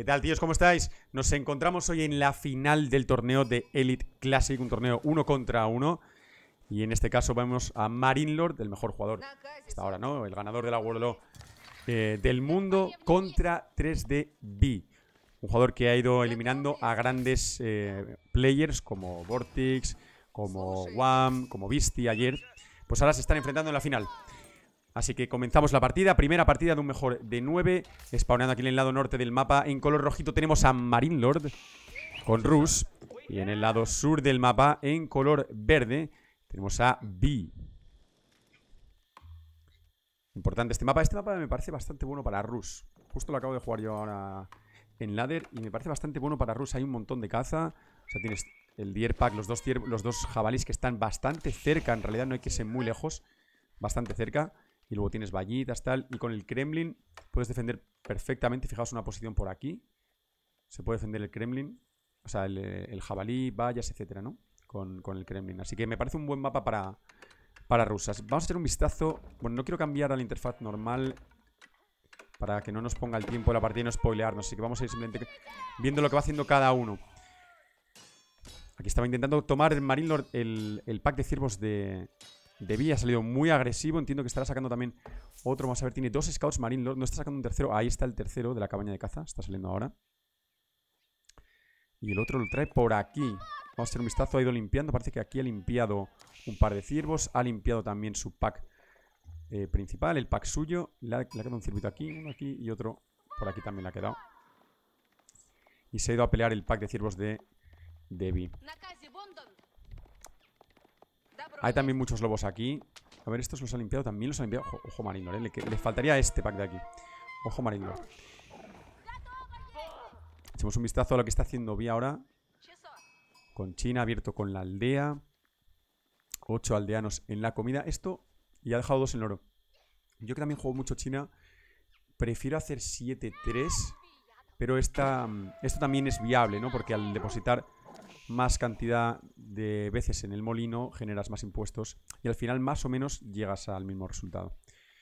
¿Qué tal, tíos? ¿Cómo estáis? Nos encontramos hoy en la final del torneo de Elite Classic, un torneo 1 contra 1. Y en este caso vamos a Marinelord, el mejor jugador hasta ahora, ¿no? El ganador de la World del mundo, contra 3DB. Un jugador que ha ido eliminando a grandes players como Vortex, como Wham, como Beastie ayer. Pues ahora se están enfrentando en la final. Así que comenzamos la partida. Primera partida de un mejor de 9. Spawneando aquí en el lado norte del mapa. En color rojito tenemos a Marinelord con Rush. Y en el lado sur del mapa, en color verde, tenemos a B. Importante este mapa. Este mapa me parece bastante bueno para Rush. Justo lo acabo de jugar yo ahora en ladder y me parece bastante bueno para Rush. Hay un montón de caza. O sea, tienes el Deer Pack, los dos jabalís que están bastante cerca. En realidad no hay que ser muy lejos. Bastante cerca. Y luego tienes vallitas, tal. Y con el Kremlin puedes defender perfectamente. Fijaos una posición por aquí. Se puede defender el Kremlin. O sea, el jabalí, vallas, etcétera, ¿no? Con el Kremlin. Así que me parece un buen mapa para rusas. Vamos a echar un vistazo. Bueno, no quiero cambiar a la interfaz normal para que no nos ponga el tiempo de la partida y no spoilearnos. Así que vamos a ir simplemente viendo lo que va haciendo cada uno. Aquí estaba intentando tomar el Marinelord el pack de ciervos de B. Ha salido muy agresivo. Entiendo que estará sacando también otro. Vamos a ver, tiene dos scouts Marinelord. No está sacando un tercero. Ahí está el tercero de la cabaña de caza. Está saliendo ahora. Y el otro lo trae por aquí. Vamos a echar un vistazo. Ha ido limpiando. Parece que aquí ha limpiado un par de ciervos. Ha limpiado también su pack principal. El pack suyo. Le ha quedado un ciervito aquí. Uno aquí y otro por aquí también le ha quedado. Y se ha ido a pelear el pack de ciervos de B. Hay también muchos lobos aquí. A ver, estos los ha limpiado. También los ha limpiado. Ojo Marinelord, le faltaría este pack de aquí. Ojo Marinelord. Echemos un vistazo a lo que está haciendo B ahora. Con China, abierto con la aldea. 8 aldeanos en la comida. Esto, y ha dejado 2 en el oro. Yo que también juego mucho China, prefiero hacer 7-3. Pero esto también es viable, ¿no? Porque al depositar más cantidad de veces en el molino generas más impuestos y al final más o menos llegas al mismo resultado.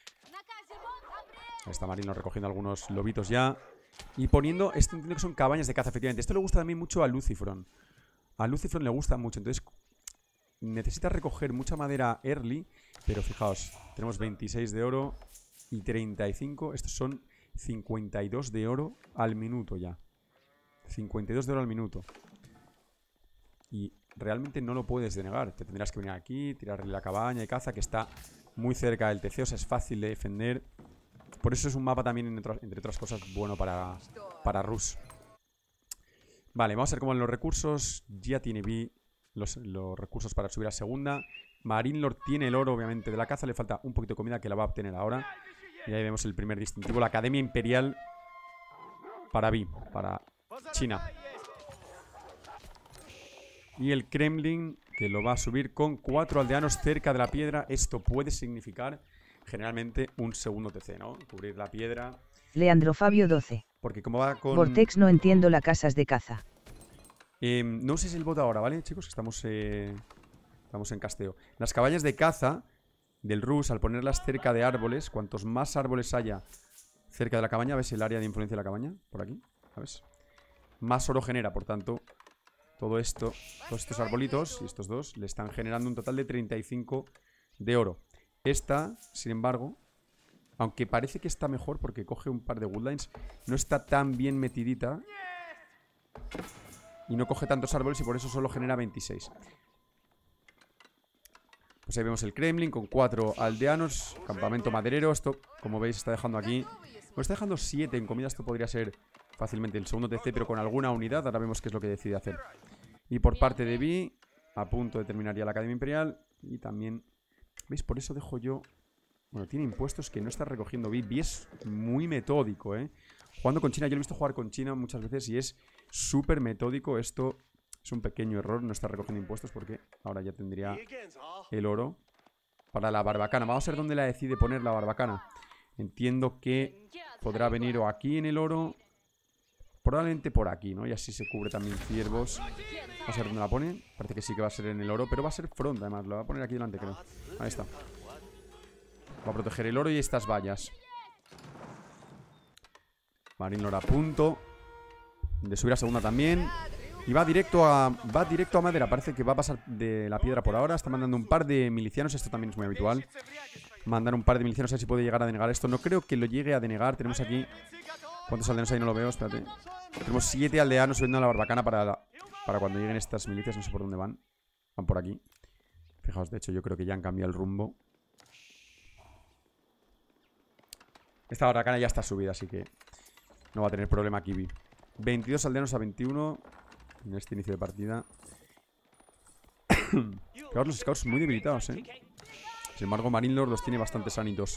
Ahí está Marinelord recogiendo algunos lobitos ya y poniendo, esto entiendo que son cabañas de caza, efectivamente. Esto le gusta también mucho a Lucifron. A Lucifron le gusta mucho, entonces necesita recoger mucha madera early, pero fijaos, tenemos 26 de oro y 35, estos son 52 de oro al minuto ya. 52 de oro al minuto. Y realmente no lo puedes denegar. Te tendrás que venir aquí, tirarle la cabaña de caza que está muy cerca del TC, o sea, es fácil de defender. Por eso es un mapa también, entre otras cosas, bueno para Rush. Vale, vamos a ver cómo en los recursos. Ya tiene B los recursos para subir a segunda. Marinelord tiene el oro, obviamente, de la caza. Le falta un poquito de comida que la va a obtener ahora. Y ahí vemos el primer distintivo, la Academia Imperial para B, para China. Y el Kremlin, que lo va a subir con 4 aldeanos cerca de la piedra. Esto puede significar generalmente un segundo TC, ¿no? Cubrir la piedra. Leandro Fabio 12. Porque como va con... Vortex no entiendo las casas de caza. No uséis el bot ahora, ¿vale, chicos? Estamos en casteo. Las cabañas de caza del Rush, al ponerlas cerca de árboles, cuantos más árboles haya cerca de la cabaña, ¿ves el área de influencia de la cabaña? Por aquí, ¿sabes? Más oro genera, por tanto... Todo esto, todos estos arbolitos y estos dos le están generando un total de 35 de oro. Esta, sin embargo, aunque parece que está mejor porque coge un par de woodlines, no está tan bien metidita y no coge tantos árboles y por eso solo genera 26. Pues ahí vemos el Kremlin con 4 aldeanos, campamento maderero. Esto, como veis, está dejando aquí... Bueno, está dejando 7 en comida. Esto podría ser fácilmente el segundo TC, pero con alguna unidad. Ahora vemos qué es lo que decide hacer. Y por parte de B, a punto de terminar ya la Academia Imperial. Y también, ¿veis? Por eso dejo yo... Bueno, tiene impuestos que no está recogiendo B. B es muy metódico, ¿eh? Jugando con China, yo lo he visto jugar con China muchas veces y es súper metódico. Esto es un pequeño error, no está recogiendo impuestos porque ahora ya tendría el oro para la barbacana. Vamos a ver dónde la decide poner la barbacana. Entiendo que podrá venir o aquí en el oro, probablemente por aquí, ¿no? Y así se cubre también ciervos. Vamos a ver dónde la pone. Parece que sí que va a ser en el oro, pero va a ser front además. Lo va a poner aquí delante, creo. Ahí está. Va a proteger el oro y estas vallas. Marinelord a punto De subir a segunda también. Y va directo a madera. Parece que va a pasar de la piedra por ahora. Está mandando un par de milicianos. Esto también es muy habitual. Mandar un par de milicianos a ver si puede llegar a denegar esto. No creo que lo llegue a denegar. Tenemos aquí... ¿Cuántos aldeanos hay? No lo veo, espérate. Tenemos 7 aldeanos subiendo a la barbacana para cuando lleguen estas milicias. No sé por dónde van. Van por aquí. Fijaos, de hecho yo creo que ya han cambiado el rumbo. Esta barbacana ya está subida, así que no va a tener problema aquí. 22 aldeanos a 21 en este inicio de partida. Fijaos los scouts muy debilitados, Sin embargo, Marinelord los tiene bastante sanitos.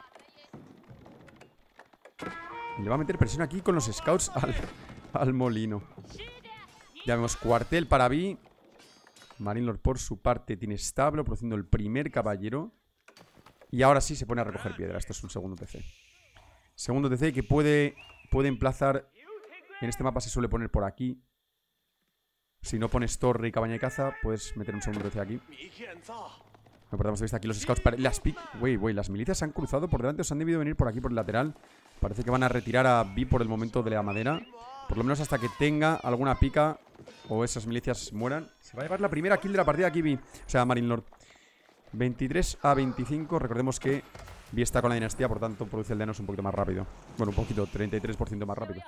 Y le va a meter presión aquí con los scouts al molino. Ya vemos cuartel para Vi. Marinelord por su parte tiene establo, produciendo el primer caballero. Y ahora sí se pone a recoger piedra. Esto es un segundo TC. Segundo TC que puede emplazar. En este mapa se suele poner por aquí. Si no pones torre y cabaña de caza, puedes meter un segundo TC aquí. No perdamos de vista aquí los scouts. Las milicias se han cruzado por delante. O se han debido venir por aquí, por el lateral. Parece que van a retirar a Vi por el momento de la madera. Por lo menos hasta que tenga alguna pica o esas milicias mueran. Se va a llevar la primera kill de la partida aquí Vi. O sea, Marinelord. 23 a 25. Recordemos que Vi está con la dinastía, por tanto produce aldeanos un poquito más rápido. Bueno, un poquito, 33% más rápido.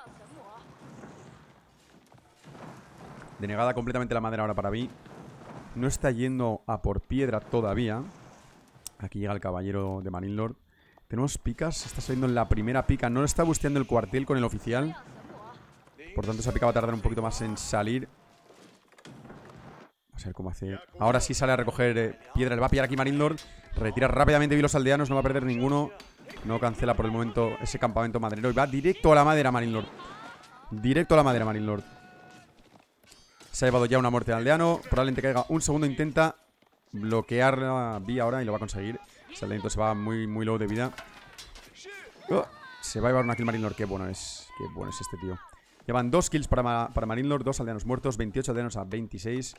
Denegada completamente la madera ahora para Vi. No está yendo a por piedra todavía. Aquí llega el caballero de Marinelord. Tenemos picas, está saliendo en la primera pica. No está busteando el cuartel con el oficial. Por tanto esa pica va a tardar un poquito más en salir. Vamos a ver cómo hace. Ahora sí sale a recoger piedra. Le va a pillar aquí Marinelord. Retira rápidamente Vi los aldeanos, no va a perder ninguno. No cancela por el momento ese campamento maderero. Y va directo a la madera Marinelord. Directo a la madera Marinelord. Se ha llevado ya una muerte de aldeano. Probablemente caiga un segundo. Intenta bloquear a Vi ahora y lo va a conseguir. Ese aldeanito se va muy low de vida. Se va a llevar una kill Marinelord. Qué bueno es este tío. Llevan 2 kills para Marinelord. 2 aldeanos muertos. 28 aldeanos a 26.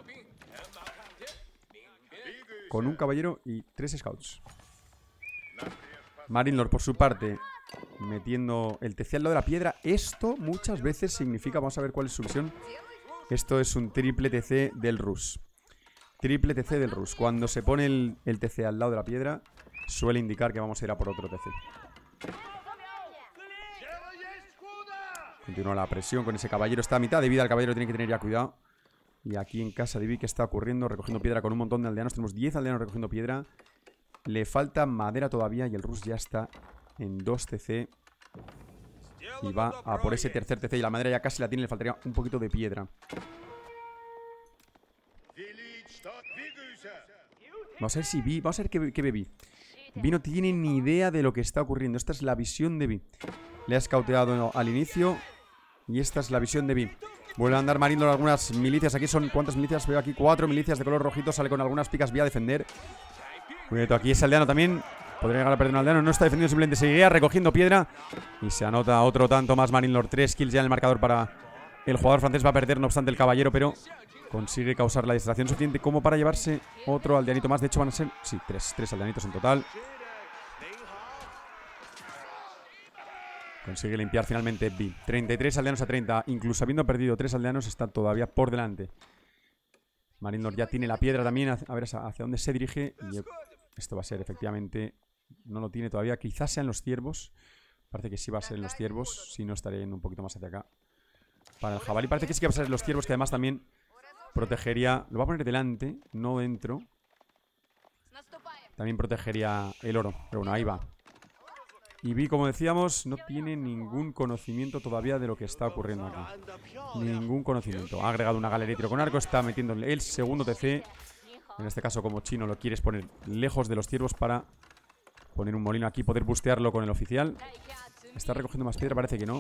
Con un caballero y 3 scouts. Marinelord por su parte metiendo el TC al lado de la piedra. Esto muchas veces significa, vamos a ver cuál es su visión. Esto es un triple TC del Rus. Triple TC del Rus. Cuando se pone el TC al lado de la piedra, suele indicar que vamos a ir a por otro TC. Continúa la presión con ese caballero. Está a mitad de vida. El caballero tiene que tener ya cuidado. Y aquí en casa de Vi, ¿qué está ocurriendo? Recogiendo piedra con un montón de aldeanos. Tenemos 10 aldeanos recogiendo piedra. Le falta madera todavía y el Rus ya está en 2 TC. Y va a por ese tercer TC. Y la madera ya casi la tiene. Le faltaría un poquito de piedra. Vamos a ver si Vi. Vamos a ver qué ve Vi. Vi no tiene ni idea de lo que está ocurriendo. Esta es la visión de Vi. Le ha escauteado al inicio. Y esta es la visión de Vi. Vuelve a andar Marinelord algunas milicias. Aquí son, ¿cuántas milicias? Veo aquí 4 milicias de color rojito. Sale con algunas picas. Voy a defender. Cuidado, aquí ese aldeano también. Podría llegar a perder un aldeano. No está defendiendo, simplemente seguía recogiendo piedra. Y se anota otro tanto más Marinelord. 3 kills ya en el marcador para el jugador francés. Va a perder, no obstante, el caballero, pero consigue causar la distracción suficiente como para llevarse otro aldeanito más. De hecho van a ser, sí, 3 aldeanitos en total. Consigue limpiar finalmente Vi. 33 aldeanos a 30. Incluso habiendo perdido 3 aldeanos, está todavía por delante. Marinelord ya tiene la piedra también. A ver hacia dónde se dirige. Y esto va a ser efectivamente... No lo tiene todavía. Quizás sean los ciervos. Parece que sí va a ser en los ciervos. Si no, estaría yendo un poquito más hacia acá. Para el jabalí parece que sí que va a ser en los ciervos. Que además también protegería... Lo va a poner delante, no dentro. También protegería el oro. Pero bueno, ahí va. Y Vi, como decíamos, no tiene ningún conocimiento todavía de lo que está ocurriendo aquí. Ningún conocimiento. Ha agregado una galería de tiro con arco. Está metiendo el segundo TC. En este caso, como chino, lo quieres poner lejos de los ciervos para poner un molino aquí. Poder bustearlo con el oficial. Está recogiendo más piedra, parece que no.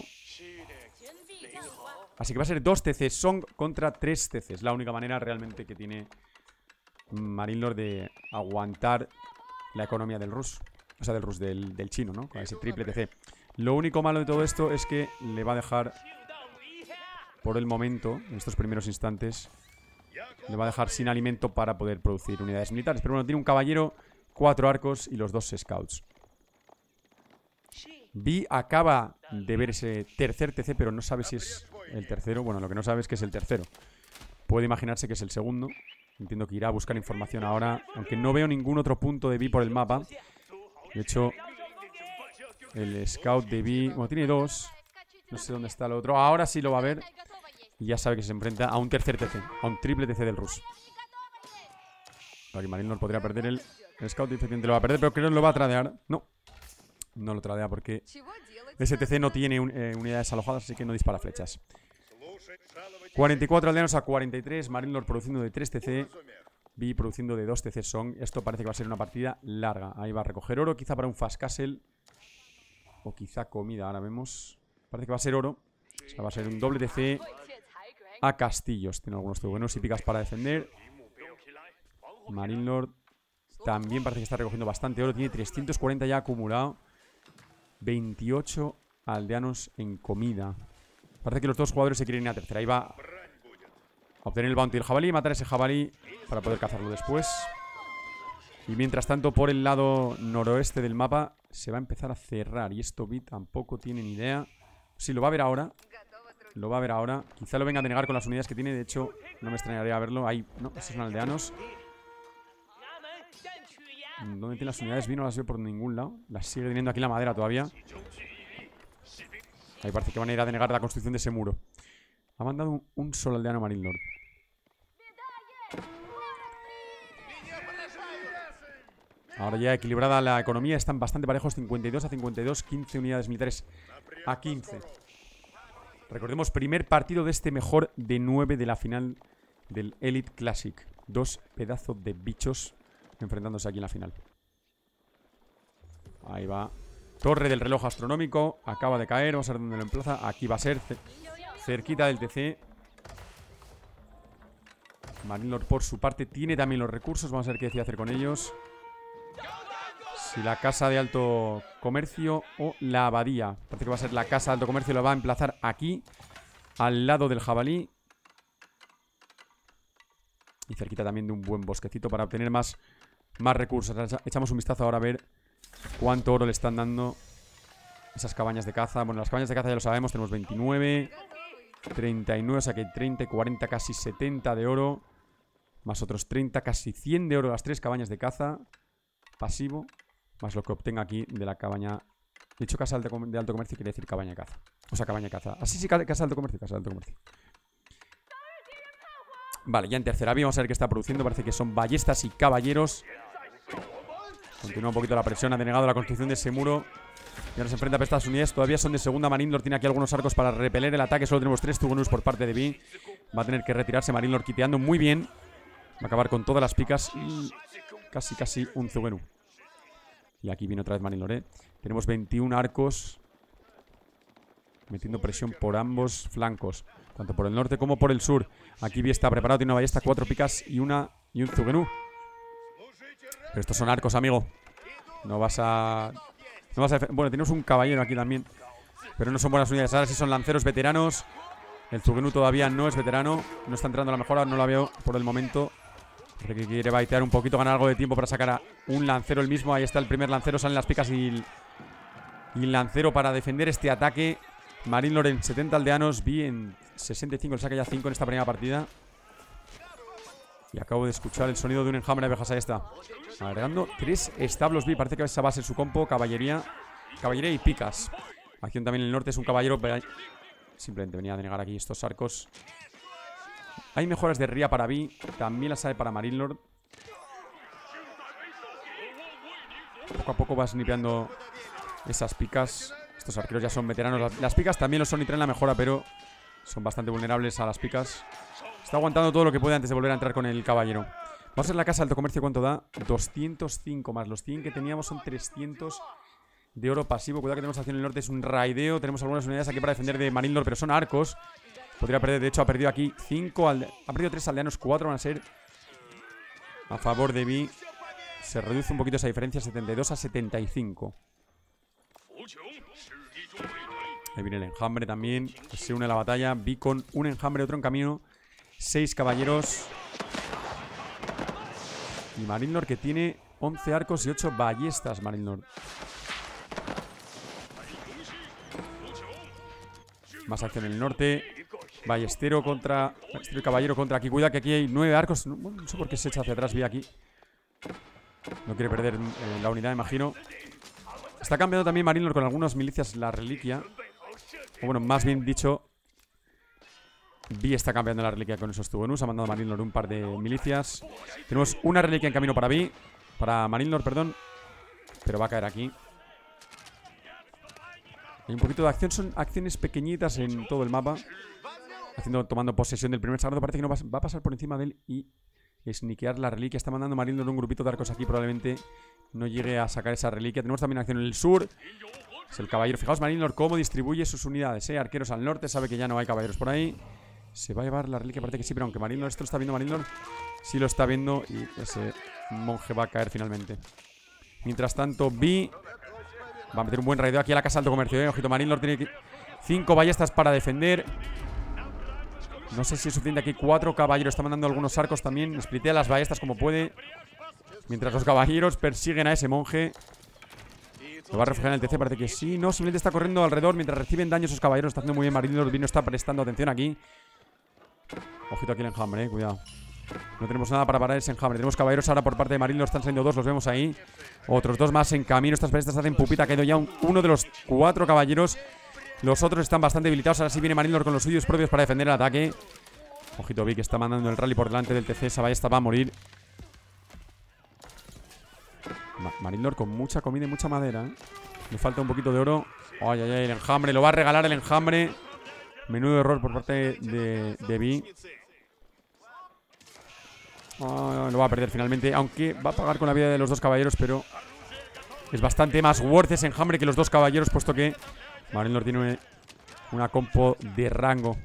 Así que va a ser 2 TC Song contra 3 TCs. La única manera realmente que tiene Marinelord de aguantar la economía del Rus. O sea, del Rus, del chino, ¿no? Con ese triple TC. Lo único malo de todo esto es que le va a dejar, por el momento, en estos primeros instantes, le va a dejar sin alimento para poder producir unidades militares. Pero bueno, tiene un caballero, 4 arcos y los 2 scouts. Vi acaba de ver ese tercer TC, pero no sabe si es el tercero. Bueno, lo que no sabe es que es el tercero. Puede imaginarse que es el segundo. Entiendo que irá a buscar información ahora. Aunque no veo ningún otro punto de B por el mapa. De hecho, el scout de B... Bueno, tiene dos. No sé dónde está el otro. Ahora sí lo va a ver. Y ya sabe que se enfrenta a un tercer TC. A un triple TC del Rus. Aquí Marinlord podría perder el scout. Efectivamente lo va a perder, pero creo que lo va a tradear. No. No lo tradea porque ese TC no tiene unidades alojadas, así que no dispara flechas. 44 aldeanos a 43. Marinlord produciendo de 3 TC. B produciendo de 2 TC Song. Esto parece que va a ser una partida larga. Ahí va a recoger oro, quizá para un Fast Castle. O quizá comida, ahora vemos. Parece que va a ser oro. O sea, va a ser un doble TC a castillos. Tiene algunos buenos y picas para defender. Marinlord también parece que está recogiendo bastante oro. Tiene 340 ya acumulado. 28 aldeanos en comida. Parece que los dos jugadores se quieren ir a tercera. Ahí va a obtener el bounty del jabalí, matar ese jabalí para poder cazarlo después. Y mientras tanto, por el lado noroeste del mapa se va a empezar a cerrar. Y esto B tampoco tiene ni idea. Sí, lo va a ver ahora. Lo va a ver ahora. Quizá lo venga a denegar con las unidades que tiene. De hecho, no me extrañaría verlo. Ahí, no, esos son aldeanos. ¿Dónde tiene las unidades? No las veo por ningún lado. Las sigue teniendo aquí la madera todavía. Ahí parece que van a ir a denegar la construcción de ese muro. Ha mandado un solo aldeano Marinlord. Ahora ya equilibrada la economía. Están bastante parejos. 52 a 52. 15 unidades militares a 15. Recordemos, primer partido de este mejor de 9 de la final del Elite Classic. Dos pedazos de bichos enfrentándose aquí en la final. Ahí va. Torre del reloj astronómico. Acaba de caer. Vamos a ver dónde lo emplaza. Aquí va a ser. Cerquita del TC. Marinlord por su parte tiene también los recursos. Vamos a ver qué decide hacer con ellos. Si la casa de alto comercio o la abadía. Parece que va a ser la casa de alto comercio. Lo va a emplazar aquí, al lado del jabalí. Y cerquita también de un buen bosquecito para obtener más recursos. Echamos un vistazo ahora a ver cuánto oro le están dando esas cabañas de caza. Bueno, las cabañas de caza ya lo sabemos. Tenemos 29, 39, o sea que 30, 40, casi 70 de oro. Más otros 30, casi 100 de oro las 3 cabañas de caza. Pasivo. Más lo que obtenga aquí de la cabaña. De hecho, casa de alto comercio quiere decir cabaña de caza. O sea, cabaña de caza. Así sí, casa de alto comercio, casa de alto comercio. Vale, ya en tercera vía vamos a ver qué está produciendo. Parece que son ballestas y caballeros. Continúa un poquito la presión. Ha denegado la construcción de ese muro. Y ahora se enfrenta a estas unidades. Todavía son de segunda. Marinlord tiene aquí algunos arcos para repeler el ataque. Solo tenemos 3 Tugonus por parte de B. Va a tener que retirarse Marinlord quiteando muy bien. Va a acabar con todas las picas. Y casi un Zugenu. Y aquí viene otra vez Marinlord, Tenemos 21 arcos. Metiendo presión por ambos flancos. Tanto por el norte como por el sur. Aquí B está preparado. Tiene una ballesta, 4 picas y un Zugenu. Pero estos son arcos, amigo. No vas a... Bueno, tenemos un caballero aquí también. Pero no son buenas unidades. Ahora sí son lanceros veteranos. El Zugenu todavía no es veterano. No está entrando a la mejora. No la veo por el momento. Parece que quiere baitear un poquito, ganar algo de tiempo para sacar a un lancero el mismo. Ahí está el primer lancero. Salen las picas y el lancero para defender este ataque. Marinlord en 70 aldeanos. B en 65. Le saca ya 5 en esta primera partida. Y acabo de escuchar el sonido de un enjambre de abejas. Ahí está. Agregando 3 establos B. Parece que esa va a ser su compo. Caballería y picas. Acción también en el norte. Es un caballero. Pero simplemente venía a denegar aquí estos arcos. Hay mejoras de ría para B. También las hay para Marinlord. Poco a poco va snipeando esas picas. Estos arqueros ya son veteranos. Las picas también lo son y traen la mejora, pero son bastante vulnerables a las picas. Está aguantando todo lo que puede antes de volver a entrar con el caballero. Vamos a ver la casa de alto comercio cuánto da. 205 más los 100 que teníamos son 300 de oro pasivo. Cuidado que tenemos acción en el norte. Es un raideo. Tenemos algunas unidades aquí para defender de Marinlord, pero son arcos. Podría perder, de hecho ha perdido aquí 5 ha perdido 3 aldeanos, 4 van a ser a favor de B. Se reduce un poquito esa diferencia, 72 a 75. Ahí viene el enjambre también, que se une a la batalla. B con un enjambre, otro en camino. 6 caballeros. Y Marinlord que tiene 11 arcos y 8 ballestas. Marinlord. Más acción en el norte. Ballestero contra... Ballestero y caballero contra aquí. Cuidado que aquí hay 9 arcos. No, bueno, no sé por qué se echa hacia atrás. Vi aquí. No quiere perder la unidad, imagino. Está cambiando también Marinlord con algunas milicias la reliquia. O bueno, más bien dicho, Vi está cambiando la reliquia con esos Tugonus. Ha mandado a Marinlord un par de milicias. Tenemos una reliquia en camino para Vi. Para Marinlord, perdón. Pero va a caer aquí. Hay un poquito de acción. Son acciones pequeñitas en todo el mapa. Tomando posesión del primer sagrado. Parece que no va a pasar por encima de él y sniquear la reliquia. Está mandando Marinlord un grupito de arcos aquí. Probablemente no llegue a sacar esa reliquia. Tenemos también acción en el sur. Es el caballero. Fijaos Marinlord cómo distribuye sus unidades. Arqueros al norte. Sabe que ya no hay caballeros por ahí. Se va a llevar la reliquia. Parece que sí, pero aunque Marinlord esto lo está viendo Marinlord. Sí lo está viendo. Y ese monje va a caer finalmente. Mientras tanto, Vi va a meter un buen raideo aquí a la casa de alto comercio. Ojito, Marinlord tiene 5 ballestas para defender. No sé si es suficiente aquí. 4 caballeros. Está mandando algunos arcos también. Splitea las ballestas como puede. Mientras los caballeros persiguen a ese monje. Lo va a refugiar en el TC. Parece que sí. No, simplemente está corriendo alrededor mientras reciben daño esos caballeros. Está haciendo muy bien Marinlord. Vi no está prestando atención aquí. Ojito aquí el enjambre, cuidado. No tenemos nada para parar ese enjambre. Tenemos caballeros ahora por parte de Marinlord. Están saliendo 2, los vemos ahí. Otros 2 más en camino. Estas ballestas hacen pupita. Ha caído ya uno de los 4 caballeros. Los otros están bastante debilitados. Ahora sí viene Marinlord con los suyos propios para defender el ataque. Ojito, Vi que está mandando el rally por delante del TC. Esa ballesta va a morir. Marinlord con mucha comida y mucha madera, Le falta un poquito de oro. Ay, ay, ay, el enjambre. Lo va a regalar el enjambre. Menudo error por parte de Vi. Lo va a perder finalmente. Aunque va a pagar con la vida de los 2 caballeros. Pero es bastante más worth ese enjambre que los 2 caballeros. Puesto que Marinlord tiene una compo de rango.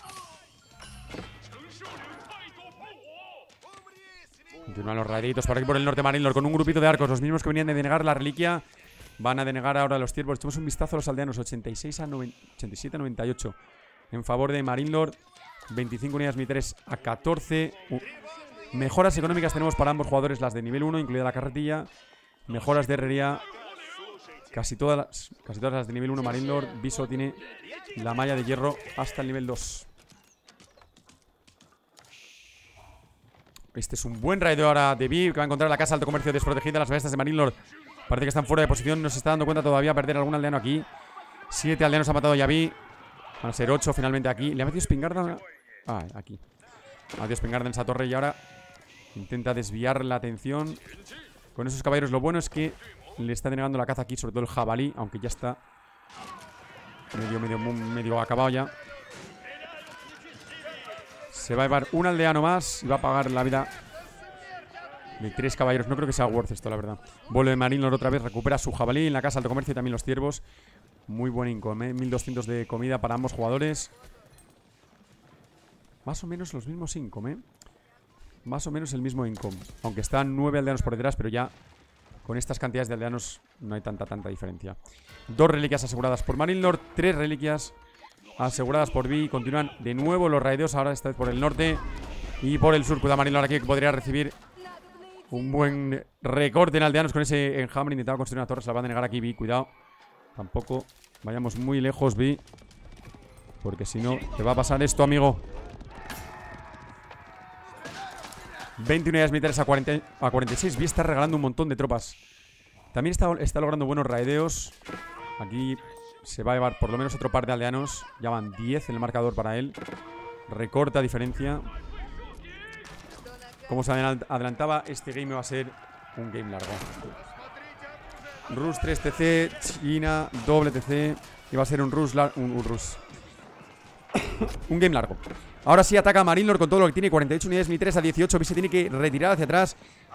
Continúan los raiditos por aquí por el norte. Marinlord con un grupito de arcos. Los mismos que venían de denegar la reliquia. Van a denegar ahora los ciervos. Echemos un vistazo a los aldeanos. 87 a 98. En favor de Marinlord. 25 unidades militares a 14. Mejoras económicas tenemos para ambos jugadores. Las de nivel 1, incluida la carretilla. Mejoras de herrería. Casi todas las de nivel 1 Marinlord. Viso tiene la malla de hierro hasta el nivel 2. Este es un buen raideo ahora de Vi, que va a encontrar la casa de alto comercio desprotegida. Las ballestas de Marinlord parece que están fuera de posición. No se está dando cuenta todavía perder algún aldeano aquí. 7 aldeanos ha matado ya Vi. Van a ser 8 finalmente aquí. Le ha metido espingarda. Aquí. Ha metido espingarda en esa torre y ahora intenta desviar la atención con esos caballeros. Lo bueno es que le está denegando la caza aquí, sobre todo el jabalí, aunque ya está medio acabado ya. Se va a llevar un aldeano más y va a pagar la vida de 3 caballeros. No creo que sea worth esto, la verdad. Vuelve de Marinlord otra vez, recupera su jabalí en la casa de alto comercio y también los ciervos. Muy buen income, 1200 de comida para ambos jugadores. Más o menos los mismos income, Más o menos el mismo income. Aunque están 9 aldeanos por detrás, pero ya con estas cantidades de aldeanos no hay tanta diferencia. 2 reliquias aseguradas por Marinlord, 3 reliquias aseguradas por Vi. Continúan de nuevo los raideos, ahora esta vez por el norte y por el sur. Cuidado Marinlord aquí, que podría recibir un buen recorte en aldeanos con ese enjambre. Intentaba construir una torre, se la van a negar aquí Vi. Cuidado, tampoco vayamos muy lejos Vi, porque si no te va a pasar esto, amigo. 20 unidades militares a 46. Vi está regalando un montón de tropas. También está logrando buenos raideos. Aquí se va a llevar por lo menos otro par de aldeanos. Ya van 10 en el marcador para él. Recorta diferencia. Como se adelantaba, este game va a ser un game largo. Rus 3 TC, China, doble TC. Y va a ser un game largo. Ahora sí ataca Marinlord con todo lo que tiene. 48 unidades militares a 18. Vi se tiene que retirar hacia atrás.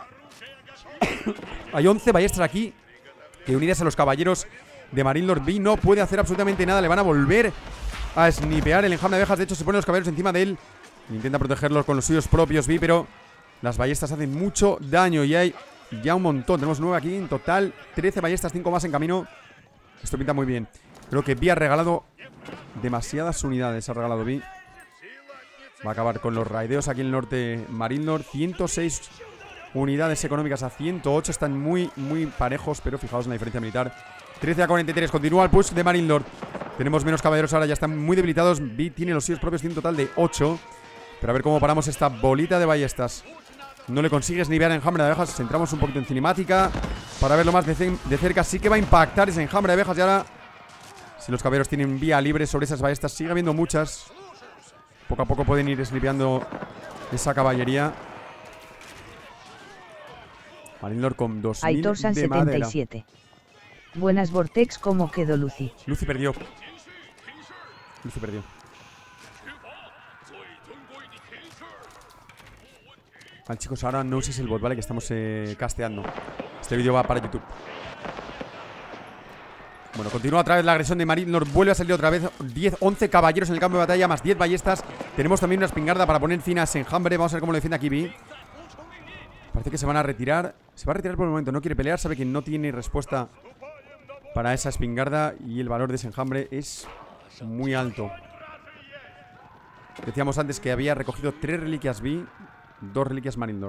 Hay 11 ballestas aquí, que unidas a los caballeros de Marinlord. Vi no puede hacer absolutamente nada. Le van a volver a snipear el enjambre de abejas. De hecho se ponen los caballeros encima de él. Intenta protegerlos con los suyos propios Vi, pero las ballestas hacen mucho daño. Y hay ya un montón. Tenemos 9 aquí en total. 13 ballestas, 5 más en camino. Esto pinta muy bien. Creo que Vi ha regalado demasiadas unidades. Ha regalado Vi. Va a acabar con los raideos aquí en el norte Marinlord. 106 unidades económicas a 108. Están muy parejos, pero fijaos en la diferencia militar. 13 a 43. Continúa el push de Marinlord. Tenemos menos caballeros ahora, ya están muy debilitados. Vi tiene los suyos propios, tiene un total de 8. Pero a ver cómo paramos esta bolita de ballestas. No le consigues ni ver enjambre de abejas. Entramos un poquito en cinemática para verlo más de cerca. Sí que va a impactar ese enjambre de abejas. Y ahora, si los caballeros tienen vía libre sobre esas ballestas, sigue habiendo muchas. Poco a poco pueden ir slipeando esa caballería. Marinlord con 2000 Aitor San de madera. 77. Buenas Vortex, ¿cómo quedó Lucy? Lucy perdió. Lucy perdió. Vale, chicos, ahora no uséis el bot, ¿vale? Que estamos casteando. Este vídeo va para YouTube. Bueno, continúa otra vez la agresión de Marinlord. Vuelve a salir otra vez 10, 11 caballeros en el campo de batalla, más 10 ballestas. Tenemos también una espingarda para poner fin a ese enjambre. Vamos a ver cómo lo defiende aquí Vi. Parece que se van a retirar. Se va a retirar por el momento, no quiere pelear. Sabe que no tiene respuesta para esa espingarda. Y el valor de ese enjambre es muy alto. Decíamos antes que había recogido 3 reliquias Vi, 2 reliquias Marinlord.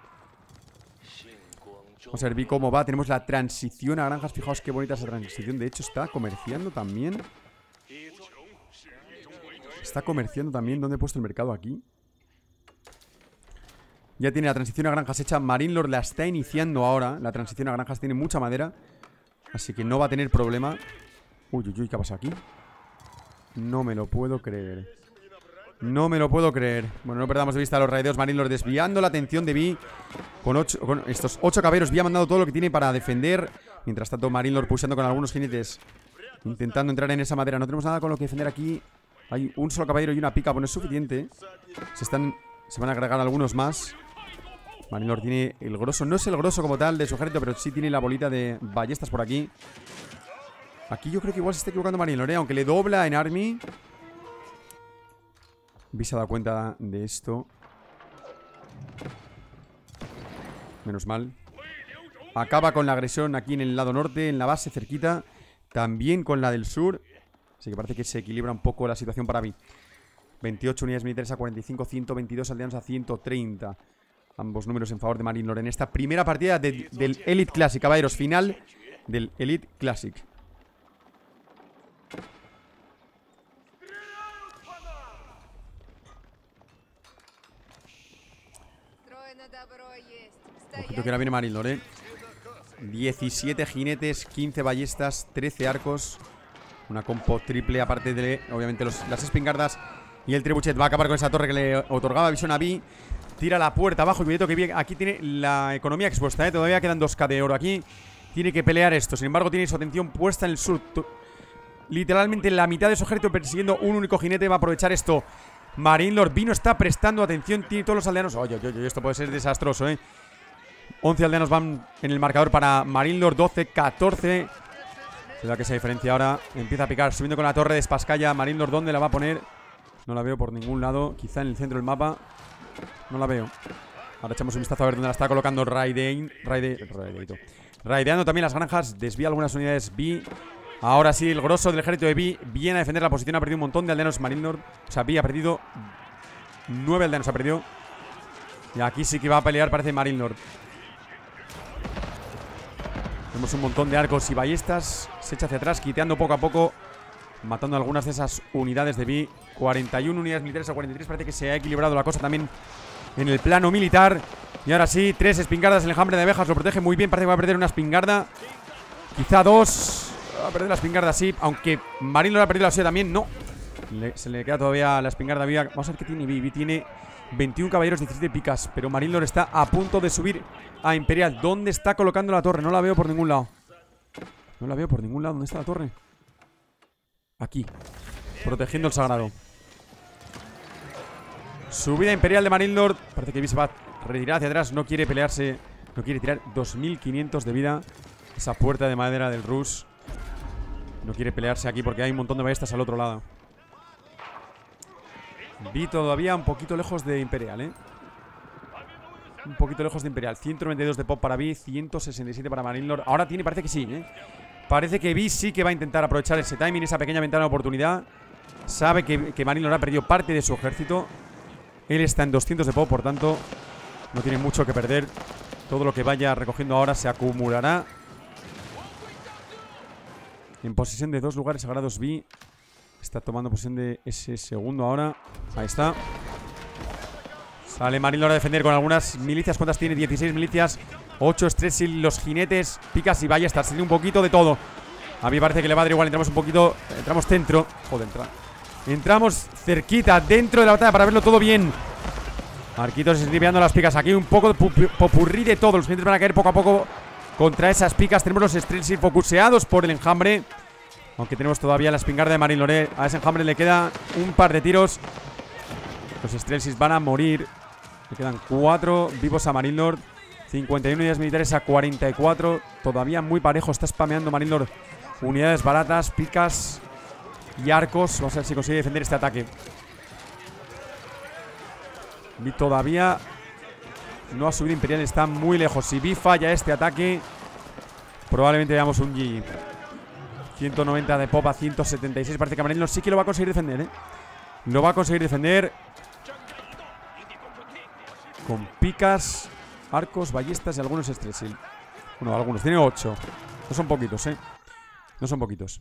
Vamos a ver Vi cómo va. Tenemos la transición a granjas. Fijaos qué bonita esa transición. De hecho está comerciando también. Está comerciando también. ¿Dónde he puesto el mercado? Aquí. Ya tiene la transición a granjas hecha. Marinlord la está iniciando ahora. La transición a granjas tiene mucha madera, así que no va a tener problema. Uy, uy, uy, ¿qué ha pasado aquí? No me lo puedo creer. No me lo puedo creer. Bueno, no perdamos de vista a los raideos. Marinlord desviando la atención de Vi. Con estos 8 caballeros Vi ha mandado todo lo que tiene para defender. Mientras tanto Marinlord pulsando con algunos jinetes, intentando entrar en esa madera. No tenemos nada con lo que defender aquí. Hay un solo caballero y una pica. Bueno, es suficiente. Se van a agregar algunos más. Marinlord tiene el grosso. No es el grosso como tal de su ejército, pero sí tiene la bolita de ballestas por aquí. Aquí yo creo que igual se está equivocando Marinlord, aunque le dobla en Army. Vi se ha dado cuenta de esto. Menos mal. Acaba con la agresión aquí en el lado norte, en la base cerquita. También con la del sur. Así que parece que se equilibra un poco la situación para mí. 28 unidades militares a 45, 122 aldeanos a 130. Ambos números en favor de Marinlord en esta primera partida del Elite Classic. Caballeros, final del Elite Classic. Ojito que ahora viene Marinlord, 17 jinetes, 15 ballestas, 13 arcos. Una compo triple, aparte de, obviamente, las espingardas. Y el trebuchet va a acabar con esa torre que le otorgaba visión a Vi. Tira la puerta abajo. Y cuidado que aquí tiene la economía expuesta, Todavía quedan 2K de oro aquí. Tiene que pelear esto. Sin embargo, tiene su atención puesta en el sur. Literalmente la mitad de su ejército persiguiendo un único jinete. Va a aprovechar esto Marinlord. Vi no está prestando atención. Tiene todos los aldeanos. Oye, esto puede ser desastroso, 11 aldeanos van en el marcador para Marinlord. 12, 14. Se da que esa diferencia ahora. Empieza a picar, subiendo con la torre de Spasskaya. Marinlord, ¿dónde la va a poner? No la veo por ningún lado. Quizá en el centro del mapa. No la veo. Ahora echamos un vistazo a ver dónde la está colocando raideando también las granjas. Desvía algunas unidades Vi. Ahora sí, el grosso del ejército de Vi viene a defender la posición. Ha perdido un montón de aldeanos Marinlord. O sea, Vi ha perdido 9 aldeanos, ha perdido. Y aquí sí que va a pelear, parece Marinlord. Tenemos un montón de arcos y ballestas. Se echa hacia atrás, quiteando poco a poco, matando algunas de esas unidades de Vi. 41 unidades militares a 43. Parece que se ha equilibrado la cosa también en el plano militar. Y ahora sí, 3 espingardas. El enjambre de abejas lo protege muy bien. Parece que va a perder una espingarda. Quizá 2. Va a perder la espingarda, sí. Aunque Marinlord ha perdido la suya también. No. Se le queda todavía la espingarda viva. Vamos a ver qué tiene Vi. Vi tiene 21 caballeros, 17 picas. Pero Marinlord está a punto de subir a Imperial. ¿Dónde está colocando la torre? No la veo por ningún lado. No la veo por ningún lado. ¿Dónde está la torre? Aquí. Protegiendo el sagrado. Subida imperial de Marinlord. Parece que Vi se va a retirar hacia atrás. No quiere pelearse. No quiere tirar 2500 de vida. Esa puerta de madera del Rus. No quiere pelearse aquí porque hay un montón de ballestas al otro lado. Vi todavía un poquito lejos de Imperial, Un poquito lejos de Imperial. 192 de pop para Vi, 167 para Marinlord. Ahora tiene, parece que sí, Parece que Vi sí que va a intentar aprovechar ese timing, esa pequeña ventana de oportunidad. Sabe que Marinlord ha perdido parte de su ejército. Él está en 200 de pop, por tanto no tiene mucho que perder. Todo lo que vaya recogiendo ahora se acumulará. En posesión de 2 lugares sagrados Vi. Está tomando posesión de ese segundo ahora. Ahí está. Sale Marinlord a defender con algunas milicias. ¿Cuántas tiene? 16 milicias. 8 Stretchil, los jinetes, picas y ballestas. Tiene un poquito de todo. A mí parece que le va a dar igual. Entramos un poquito. Entramos dentro. Joder, entramos cerquita, dentro de la batalla para verlo todo bien. Arquitos esnipeando las picas. Aquí un poco de popurrí de todo. Los jinetes van a caer poco a poco contra esas picas. Tenemos los Stretchil focuseados por el enjambre. Aunque tenemos todavía la espingarda de Marinlord. A ese enjambre le queda un par de tiros. Los Stretchil van a morir. Le quedan 4 vivos a Marinlord. 51 unidades militares a 44. Todavía muy parejo. Está spameando Marinlord unidades baratas, picas y arcos. Vamos a ver si consigue defender este ataque. Vi todavía no ha subido Imperial. Está muy lejos. Si Vi falla este ataque, probablemente veamos un GG. 190 de pop a 176. Parece que Marinlord sí que lo va a conseguir defender, ¿eh? Lo va a conseguir defender con picas, arcos, ballestas y algunos Stretchil. Bueno, algunos. Tiene 8. No son poquitos, ¿eh? No son poquitos.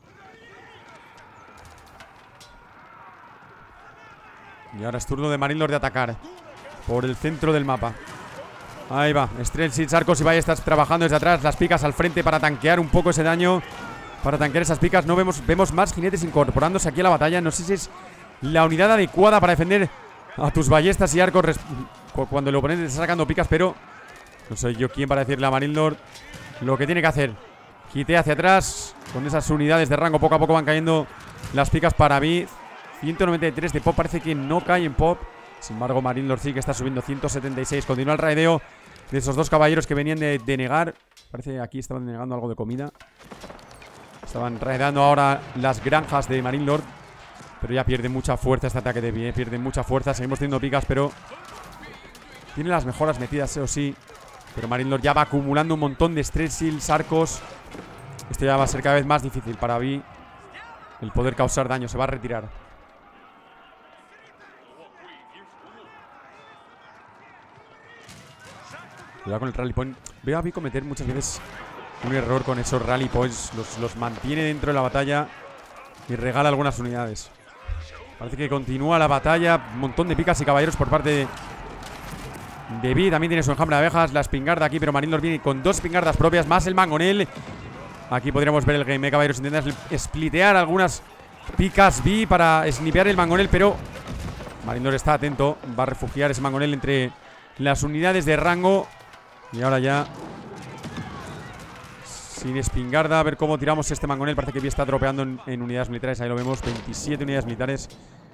Y ahora es turno de Marinlord de atacar por el centro del mapa. Ahí va. Stretchil, arcos y ballestas trabajando desde atrás. Las picas al frente para tanquear un poco ese daño. Para tanquear esas picas. No vemos más jinetes incorporándose aquí a la batalla. No sé si es la unidad adecuada para defender a tus ballestas y arcos cuando el oponente está sacando picas, pero no soy yo quien para decirle a Marinlord lo que tiene que hacer. Quite hacia atrás. Con esas unidades de rango poco a poco van cayendo las picas para mí. 193 de pop, parece que no cae en pop. Sin embargo, Marinlord sí que está subiendo. 176, continúa el raideo de esos dos caballeros que venían de denegar. Parece que aquí estaban denegando algo de comida. Estaban raideando ahora las granjas de Marinlord. Pero ya pierde mucha fuerza este ataque de pie. Pierde mucha fuerza, seguimos teniendo picas, pero tiene las mejoras metidas, o sí. Pero Marinlord ya va acumulando un montón de Stretchil, arcos. Esto ya va a ser cada vez más difícil para Vi el poder causar daño. Se va a retirar. Cuidado con el rally point. Veo a Vi cometer muchas veces un error con esos rally points. Los mantiene dentro de la batalla y regala algunas unidades. Parece que continúa la batalla. Un montón de picas y caballeros por parte de Vi. También tiene su enjambre de abejas. La espingarda aquí, pero Marinlord viene con 2 espingardas propias más el mangonel. Aquí podríamos ver el game de caballeros. Intenta splitear algunas picas Vi para snipear el mangonel, pero Marinlord está atento. Va a refugiar ese mangonel entre las unidades de rango. Y ahora ya sin espingarda, a ver cómo tiramos este mangonel. Parece que Vi está dropeando en unidades militares. Ahí lo vemos, 27 unidades militares.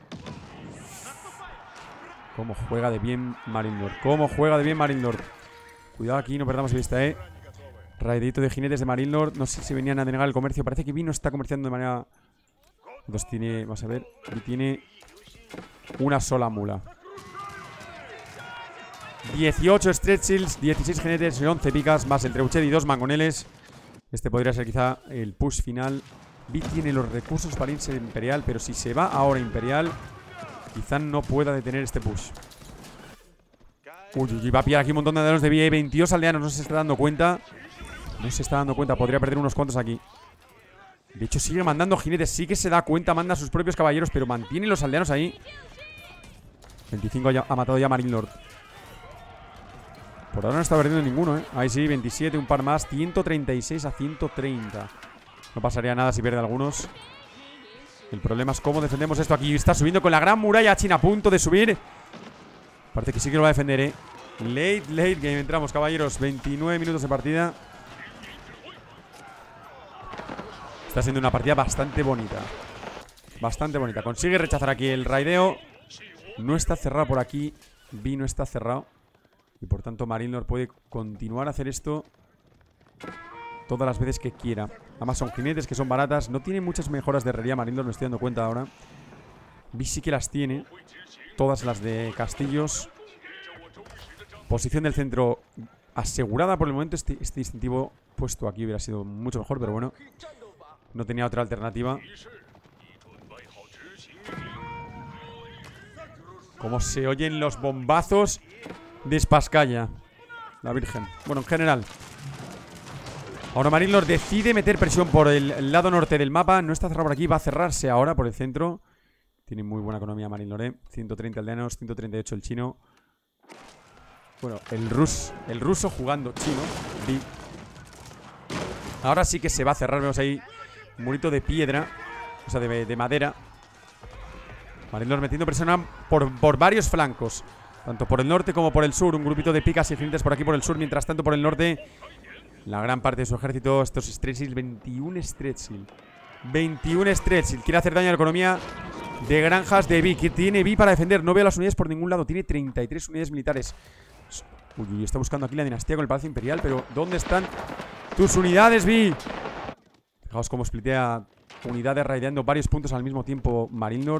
Cómo juega de bien Marinlord. Cómo juega de bien Marinlord. Cuidado aquí, no perdamos de vista, Raidito de jinetes de Marinlord. No sé si venían a denegar el comercio. Parece que Vi no está comerciando de manera... Entonces tiene, vamos a ver, Vi tiene una sola mula. 18 Stretchils, 16 jinetes y 11 picas, más el trebuchet y 2 mangoneles. Este podría ser quizá el push final. Vi tiene los recursos para irse Imperial, pero si se va ahora Imperial, quizá no pueda detener este push. Uy, va a pillar aquí un montón de aldeanos de Vi. 22 aldeanos, no se está dando cuenta. No se está dando cuenta, podría perder unos cuantos aquí. De hecho sigue mandando jinetes, sí que se da cuenta, manda a sus propios caballeros, pero mantiene los aldeanos ahí. 25 ha matado ya Marinlord. Por ahora no está perdiendo ninguno, Ahí sí, 27, un par más. 136 a 130. No pasaría nada si pierde algunos. El problema es cómo defendemos esto aquí. Está subiendo con la gran muralla china a punto de subir. Parece que sí que lo va a defender, Late game. Entramos, caballeros. 29 minutos de partida. Está siendo una partida bastante bonita. Bastante bonita. Consigue rechazar aquí el raideo. No está cerrado por aquí. Vi no está cerrado. Y por tanto Marinlord puede continuar a hacer esto todas las veces que quiera. Además son jinetes que son baratas. No tiene muchas mejoras de herrería Marinlord, me estoy dando cuenta ahora. Vi sí que las tiene. Todas las de castillos. Posición del centro asegurada por el momento. Este distintivo puesto aquí hubiera sido mucho mejor, pero bueno, no tenía otra alternativa. Cómo se oyen los bombazos de Spasskaya, la Virgen. Bueno, en general. Ahora Marinlord decide meter presión por el lado norte del mapa. No está cerrado por aquí, va a cerrarse ahora por el centro. Tiene muy buena economía Marinlord, 130 aldeanos, 138 el chino. Bueno, el ruso jugando chino. Ahora sí que se va a cerrar. Vemos ahí un murito de piedra, o sea, de madera. Marinlord metiendo presión por varios flancos, tanto por el norte como por el sur. Un grupito de picas y jinetes por aquí por el sur. Mientras tanto por el norte, la gran parte de su ejército, estos Stretchil, 21 Stretchil. 21 Stretchil. Quiere hacer daño a la economía de granjas de Vi. Que tiene Vi para defender. No veo las unidades por ningún lado. Tiene 33 unidades militares. Uy, está buscando aquí la dinastía con el Palacio Imperial. Pero ¿dónde están tus unidades, Vi? Fijaos cómo splitea unidades raideando varios puntos al mismo tiempo Marinlord.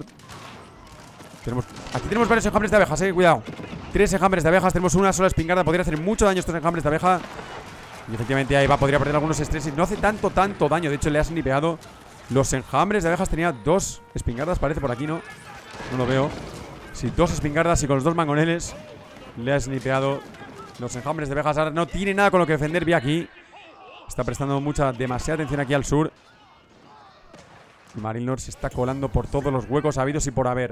Aquí tenemos varios enjambres de abejas, cuidado. 3 enjambres de abejas, tenemos una sola espingarda. Podría hacer mucho daño estos enjambres de abeja. Y efectivamente ahí va, podría perder algunos estreses. No hace tanto daño, de hecho le ha snipeado los enjambres de abejas. Tenía 2 espingardas, parece por aquí, ¿no? No lo veo. Sí, 2 espingardas y con los 2 mangoneles le ha snipeado los enjambres de abejas. Ahora no tiene nada con lo que defender. Vi aquí. Está prestando demasiada atención aquí al sur. Y Marinlord se está colando por todos los huecos habidos y por haber.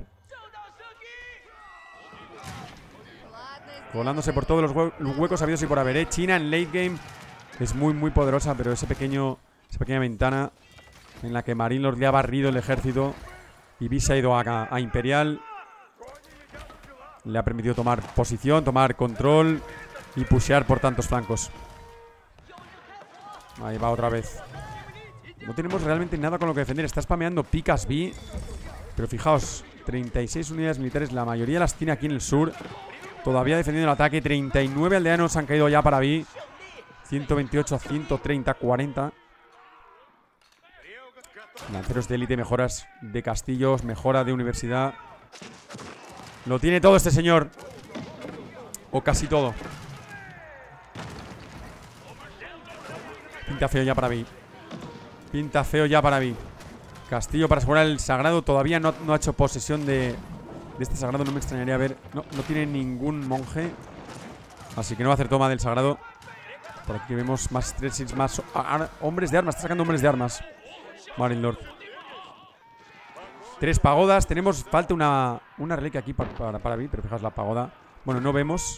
Colándose por todos los huecos habidos y por haber. China en late game es muy poderosa, pero esa pequeña ventana en la que Marinlord le ha barrido el ejército y Vi se ha ido a Imperial, le ha permitido tomar posición, tomar control y pushear por tantos flancos. Ahí va otra vez. No tenemos realmente nada con lo que defender. Está spameando picas Vi, pero fijaos, 36 unidades militares, la mayoría las tiene aquí en el sur. Todavía defendiendo el ataque. 39 aldeanos han caído ya para Vi. 128 a 130, 40. Lanceros de élite, mejoras de castillos, mejora de universidad. Lo tiene todo este señor. O casi todo. Pinta feo ya para Vi. Pinta feo ya para Vi. Castillo para asegurar el sagrado. Todavía no ha hecho posesión de este sagrado. No me extrañaría ver. No tiene ningún monje, así que no va a hacer toma del sagrado. Por aquí vemos más stretchings, más hombres de armas. Está sacando hombres de armas Marinlord. 3 pagodas. Falta una reliquia aquí para Vi, pero fijaos la pagoda. Bueno, no vemos,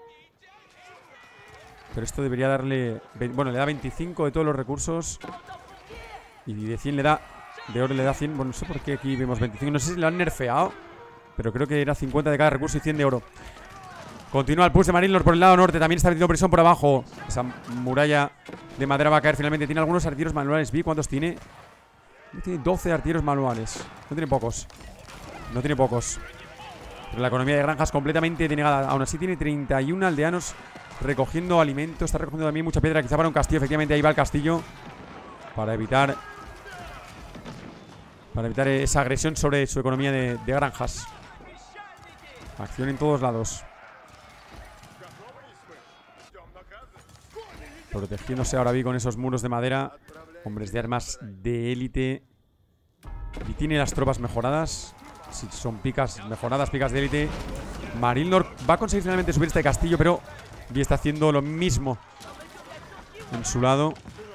pero esto debería darle... Bueno, le da 25 de todos los recursos. Y de 100 le da... De oro le da 100. Bueno, no sé por qué aquí vemos 25. No sé si lo han nerfeado, pero creo que era 50 de cada recurso y 100 de oro. Continúa el push de Marinlord por el lado norte. También está metiendo presión por abajo. Esa muralla de madera va a caer finalmente. Tiene algunos artilleros manuales. Vi cuántos tiene. Tiene 12 artilleros manuales. No tiene pocos. No tiene pocos. Pero la economía de granjas completamente denegada. Aún así tiene 31 aldeanos recogiendo alimento. Está recogiendo también mucha piedra. Quizá para un castillo. Efectivamente ahí va el castillo. Para evitar esa agresión sobre su economía de granjas. Acción en todos lados. Protegiéndose ahora Vi con esos muros de madera. Hombres de armas de élite. Y tiene las tropas mejoradas. Si son picas mejoradas, picas de élite. Marinlord va a conseguir finalmente subir este castillo, pero Vi está haciendo lo mismo en su lado.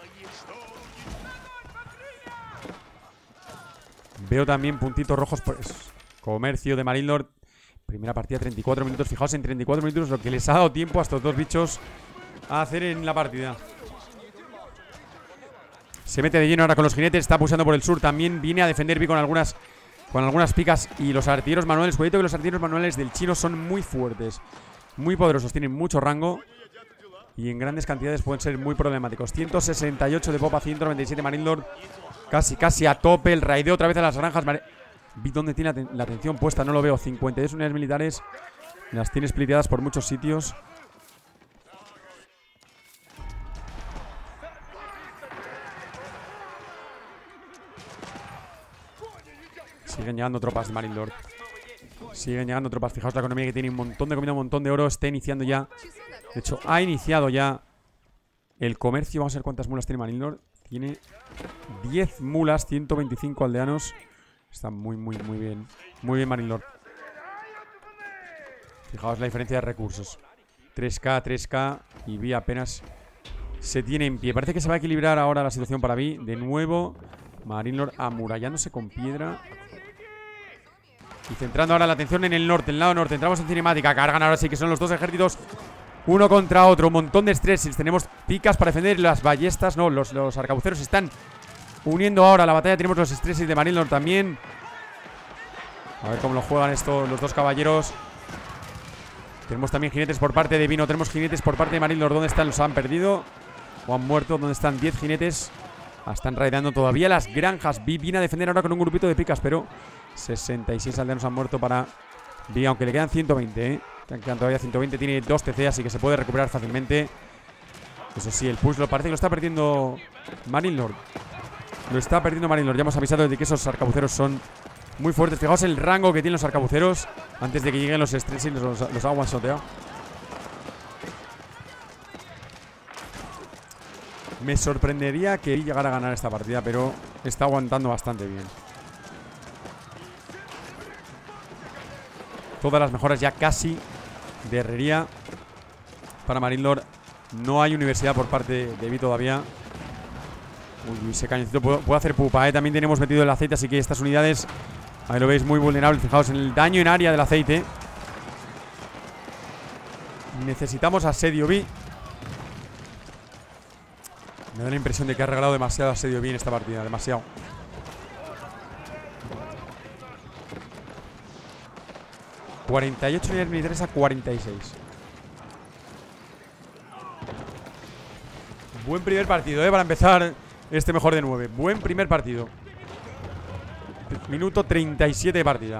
Veo también puntitos rojos por comercio de Marinlord. Primera partida, 34 minutos. Fijaos, en 34 minutos lo que les ha dado tiempo a estos dos bichos a hacer en la partida. Se mete de lleno ahora con los jinetes. Está pulsando por el sur. También viene a defender Vi con algunas picas. Y los artilleros manuales. Cuidado que los artilleros manuales del chino son muy fuertes, muy poderosos. Tienen mucho rango y en grandes cantidades pueden ser muy problemáticos. 168 de popa, 197 Marinlord. Casi a tope. El raideo otra vez a las granjas. Vi dónde tiene la atención puesta. No lo veo. 52 unidades militares. Las tiene spliteadas por muchos sitios. Siguen llegando tropas de Marinlord. Siguen llegando tropas. Fijaos la economía que tiene. Un montón de comida, un montón de oro. Está iniciando ya. De hecho, ha iniciado ya el comercio. Vamos a ver cuántas mulas tiene Marinlord. Tiene 10 mulas, 125 aldeanos. Está muy bien. Muy bien Marinlord. Fijaos la diferencia de recursos. 3K. Y Vi apenas se tiene en pie. Parece que se va a equilibrar ahora la situación para mí. De nuevo, Marinelord amurallándose con piedra. Y centrando ahora la atención en el norte, en el lado norte. Entramos en cinemática. Cargan ahora sí que son los dos ejércitos uno contra otro. Un montón de Stresils. Tenemos picas para defender las ballestas. No, los arcabuceros se están uniendo ahora a la batalla. Tenemos los Stresils de Marinelord también. A ver cómo lo juegan estos los dos caballeros. Tenemos también jinetes por parte de Vino. Tenemos jinetes por parte de Marinelord. ¿Dónde están? ¿Los han perdido? ¿O han muerto? ¿Dónde están? 10 jinetes. Están raideando todavía las granjas. Vi viene a defender ahora con un grupito de picas, pero 66 aldeanos han muerto para Vi, aunque le quedan 120, ¿eh? Le quedan todavía 120. Tiene 2 TC, así que se puede recuperar fácilmente. Eso sí, el push lo parece que lo está perdiendo Marinelord. Lo está perdiendo Marinelord. Ya hemos avisado de que esos arcabuceros son muy fuertes. Fijaos el rango que tienen los arcabuceros antes de que lleguen los Stresils. Los ha one-shoteado. Me sorprendería que llegara a ganar esta partida, pero está aguantando bastante bien. Todas las mejoras ya casi de herrería para Marinelord. No hay universidad por parte de Vi todavía. Uy, ese cañoncito puede hacer pupa, ¿eh? También tenemos metido el aceite, así que estas unidades, ahí lo veis, muy vulnerables. Fijaos en el daño en área del aceite. Necesitamos asedio Vi. Me da la impresión de que ha regalado demasiado asedio Vi en esta partida, demasiado. ...48 unidades militares a 46. Buen primer partido, para empezar este mejor de 9. Buen primer partido. Minuto 37 de partida.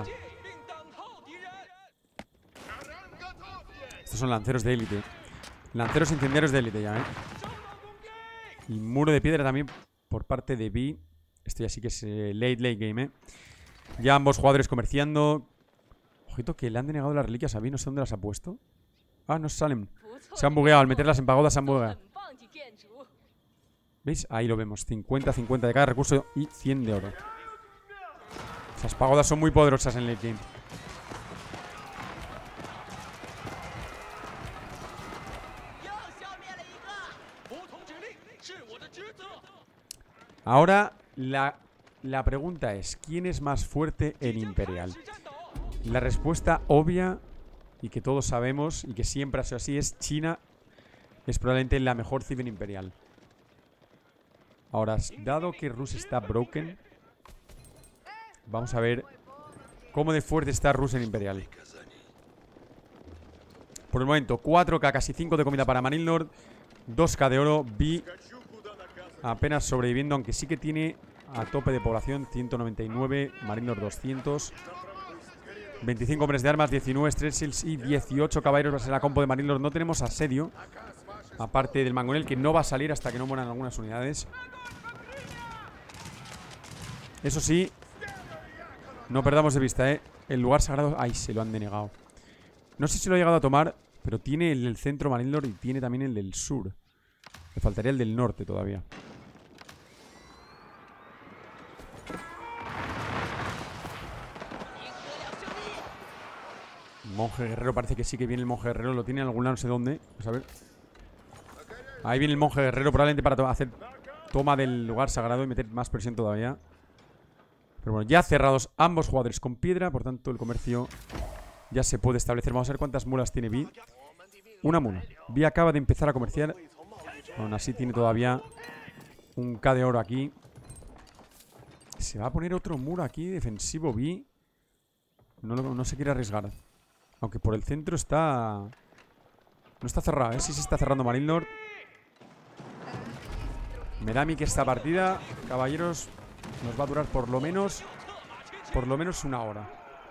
Estos son lanceros de élite. Lanceros incendiarios de élite ya, Y muro de piedra también por parte de Vi. Esto ya sí que es late game, Ya ambos jugadores comerciando. Ojito que le han denegado las reliquias a Vi. No sé dónde las ha puesto. Ah, no salen. Se han bugueado. Al meterlas en pagodas se han bugueado. ¿Veis? Ahí lo vemos. 50-50 de cada recurso y 100 de oro. Esas pagodas son muy poderosas en late game. Ahora la pregunta es: ¿quién es más fuerte en Imperial? La respuesta obvia, y que todos sabemos, y que siempre ha sido así, es China. Es probablemente la mejor Civen Imperial. Ahora, dado que Rus está broken, vamos a ver cómo de fuerte está Rus en Imperial. Por el momento, 4K, casi 5 de comida para Marinelord, 2K de oro. Vi apenas sobreviviendo, aunque sí que tiene a tope de población 199, Marinelord 200, 25 hombres de armas, 19 Stresils y 18 caballeros. Va a ser la compo de Marinelord. No tenemos asedio, aparte del mangonel, que no va a salir hasta que no mueran algunas unidades. Eso sí, no perdamos de vista, el lugar sagrado. Ay, se lo han denegado. No sé si lo ha llegado a tomar, pero tiene el del centro Marinelord y tiene también el del sur. Le faltaría el del norte todavía. Monje guerrero, parece que sí que viene el monje guerrero. Lo tiene en algún lado, no sé dónde. Vamos a ver. Ahí viene el monje guerrero, probablemente para hacer toma del lugar sagrado y meter más presión todavía. Pero bueno, ya cerrados ambos jugadores con piedra, por tanto el comercio ya se puede establecer. Vamos a ver cuántas mulas tiene Vi. Una mula. Vi acaba de empezar a comerciar. Aún así tiene todavía un K de oro aquí. Se va a poner otro muro aquí defensivo Vi. No se quiere arriesgar. Aunque por el centro está... No está cerrado, Sí se está cerrando Marinelord. Me da a mí que esta partida, caballeros, nos va a durar por lo menos una hora.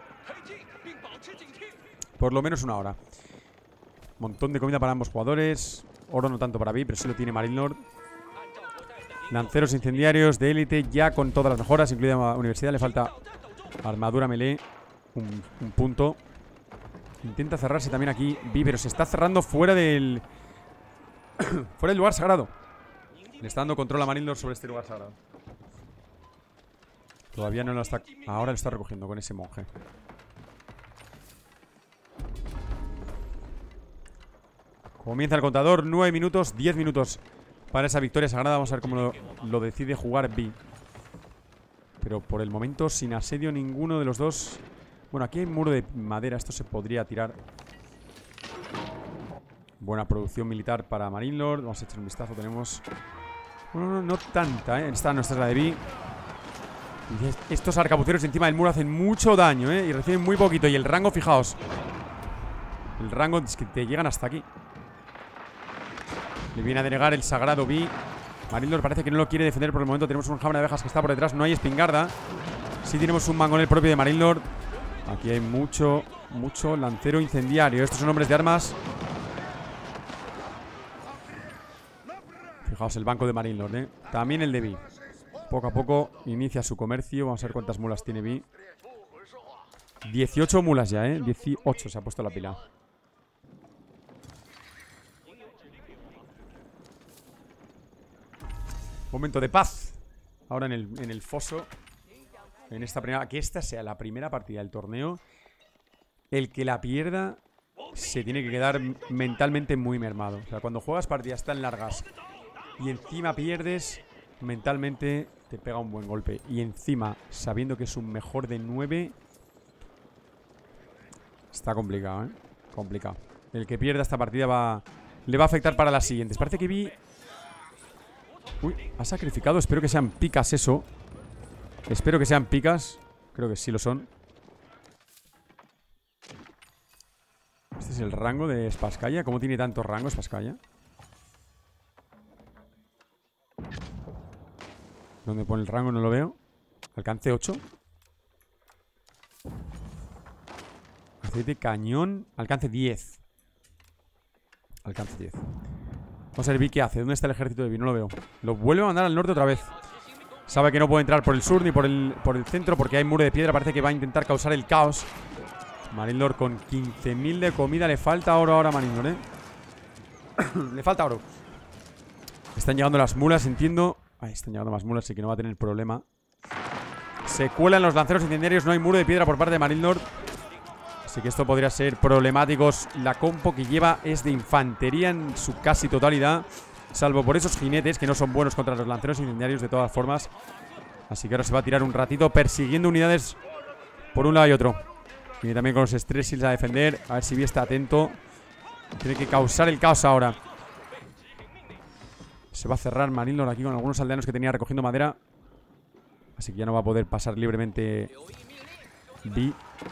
Por lo menos una hora. Montón de comida para ambos jugadores. Oro no tanto para Vi, pero sí lo tiene Marinelord. Lanceros incendiarios de élite ya con todas las mejoras, incluida la universidad. Le falta armadura melee. Un punto. Intenta cerrarse también aquí Vi, pero se está cerrando fuera del... fuera del lugar sagrado. Le está dando control a Marinelord sobre este lugar sagrado. Todavía no lo está... Ahora lo está recogiendo con ese monje. Comienza el contador. 9 minutos, 10 minutos para esa victoria sagrada. Vamos a ver cómo lo decide jugar B. Pero por el momento sin asedio ninguno de los dos. Bueno, aquí hay muro de madera. Esto se podría tirar. Buena producción militar para Marinelord. Vamos a echar un vistazo. Tenemos... Bueno, no tanta, ¿eh? Esta no es la de B. Y estos arcabuceros encima del muro hacen mucho daño, ¿eh? Y reciben muy poquito. Y el rango, fijaos. El rango es que te llegan hasta aquí. Le viene a denegar el sagrado B. Marinelord parece que no lo quiere defender por el momento. Tenemos un enjambre de abejas que está por detrás. No hay espingarda. Sí tenemos un mangonel propio de Marinelord. Aquí hay mucho lancero incendiario. Estos son hombres de armas. Fijaos el banco de Marinelord, ¿eh? También el de B. Poco a poco inicia su comercio. Vamos a ver cuántas mulas tiene B. 18 mulas ya, ¿eh? 18 se ha puesto la pila. Momento de paz. Ahora en el foso. En esta primera. Que esta sea la primera partida del torneo. El que la pierda se tiene que quedar mentalmente muy mermado. O sea, cuando juegas partidas tan largas y encima pierdes, mentalmente te pega un buen golpe. Y encima, sabiendo que es un mejor de 9, está complicado, ¿eh? Complicado. El que pierda esta partida le va a afectar para las siguientes. Parece que vi... Uy, ha sacrificado. Espero que sean picas eso. Espero que sean picas. Creo que sí lo son. Este es el rango de Spasskaya. ¿Cómo tiene tanto rango Spasskaya? ¿Dónde pone el rango? No lo veo. Alcance 8. Aceite cañón. Alcance 10. Alcance 10. Vamos a ver, ¿qué hace? ¿Dónde está el ejército de B? No lo veo. Lo vuelve a mandar al norte otra vez. Sabe que no puede entrar por el sur ni por el centro porque hay muro de piedra. Parece que va a intentar causar el caos. Marinelord con 15.000 de comida. Le falta oro ahora a Marinelord, ¿eh? Le falta oro. Están llegando las mulas, entiendo. Ahí están llegando más mulas, así que no va a tener problema. Se cuelan los lanceros incendiarios. No hay muro de piedra por parte de Marinelord. Así que esto podría ser problemático. La compo que lleva es de infantería en su casi totalidad. Salvo por esos jinetes que no son buenos contra los lanceros incendiarios de todas formas. Así que ahora se va a tirar un ratito persiguiendo unidades por un lado y otro. Viene también con los Stress Shields a defender. A ver si B está atento. Tiene que causar el caos ahora. Se va a cerrar Marinelord aquí con algunos aldeanos que tenía recogiendo madera. Así que ya no va a poder pasar libremente B.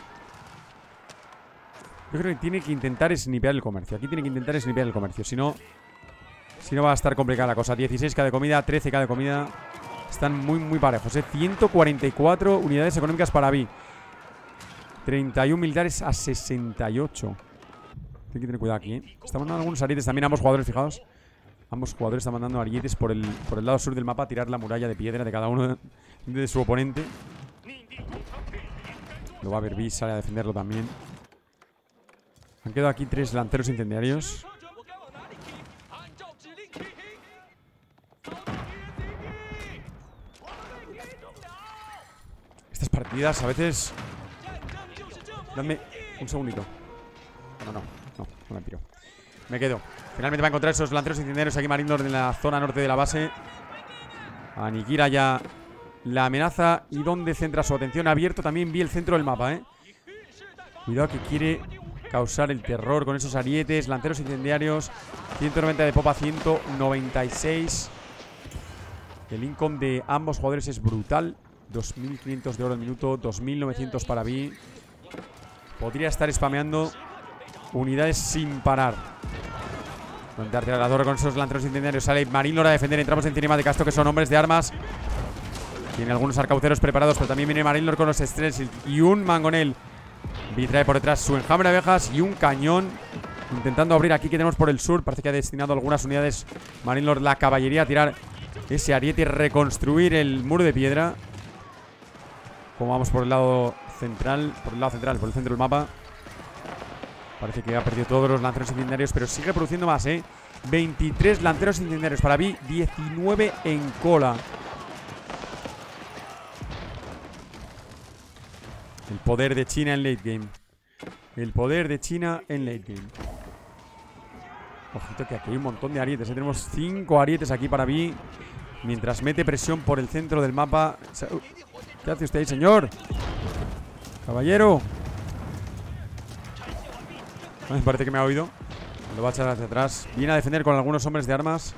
Yo creo que tiene que intentar snipear el comercio. Aquí tiene que intentar snipear el comercio. Si no va a estar complicada la cosa. 16k de comida, 13k de comida. Están muy parejos, ¿eh? 144 unidades económicas para B. 31 militares a 68. Tiene que tener cuidado aquí, ¿eh? Están mandando algunos arietes también. Ambos jugadores, fijaos. Ambos jugadores están mandando arietes por el lado sur del mapa a tirar la muralla de piedra de cada uno de su oponente. Lo va a ver B, sale a defenderlo también. Han quedado aquí 3 lanceros incendiarios. Estas partidas a veces... Dadme un segundito. No me piro. Me quedo. Finalmente va a encontrar esos lanceros incendiarios aquí Marinelord en la zona norte de la base. Aniquila ya la amenaza. ¿Y dónde centra su atención? Abierto también vi el centro del mapa, ¿eh? Cuidado que quiere causar el terror con esos arietes. Lanceros incendiarios. 190 de popa, 196. El income de ambos jugadores es brutal. 2.500 de oro al minuto. 2.900 para B. Podría estar spameando unidades sin parar. Intentar tirar la torre con esos lanceros incendiarios. Sale Marinelord a defender. Entramos en cinemática. Esto que son hombres de armas. Tiene algunos arcabuceros preparados, pero también viene Marinelord con los Stress y un mangonel. B trae por detrás su enjambre de abejas y un cañón. Intentando abrir aquí que tenemos por el sur. Parece que ha destinado algunas unidades Marinelord, la caballería, a tirar ese ariete y reconstruir el muro de piedra. Como vamos por el lado central. Por el centro del mapa. Parece que ha perdido todos los lanceros incendiarios, pero sigue produciendo más, ¿eh? 23 lanceros incendiarios para B, 19 en cola. El poder de China en late game. El poder de China en late game. Ojito que aquí hay un montón de arietes, ¿eh? Tenemos 5 arietes aquí para Vi. Mientras mete presión por el centro del mapa. ¿Qué hace usted ahí, señor? Caballero. Me parece que me ha oído. Lo va a echar hacia atrás. Viene a defender con algunos hombres de armas.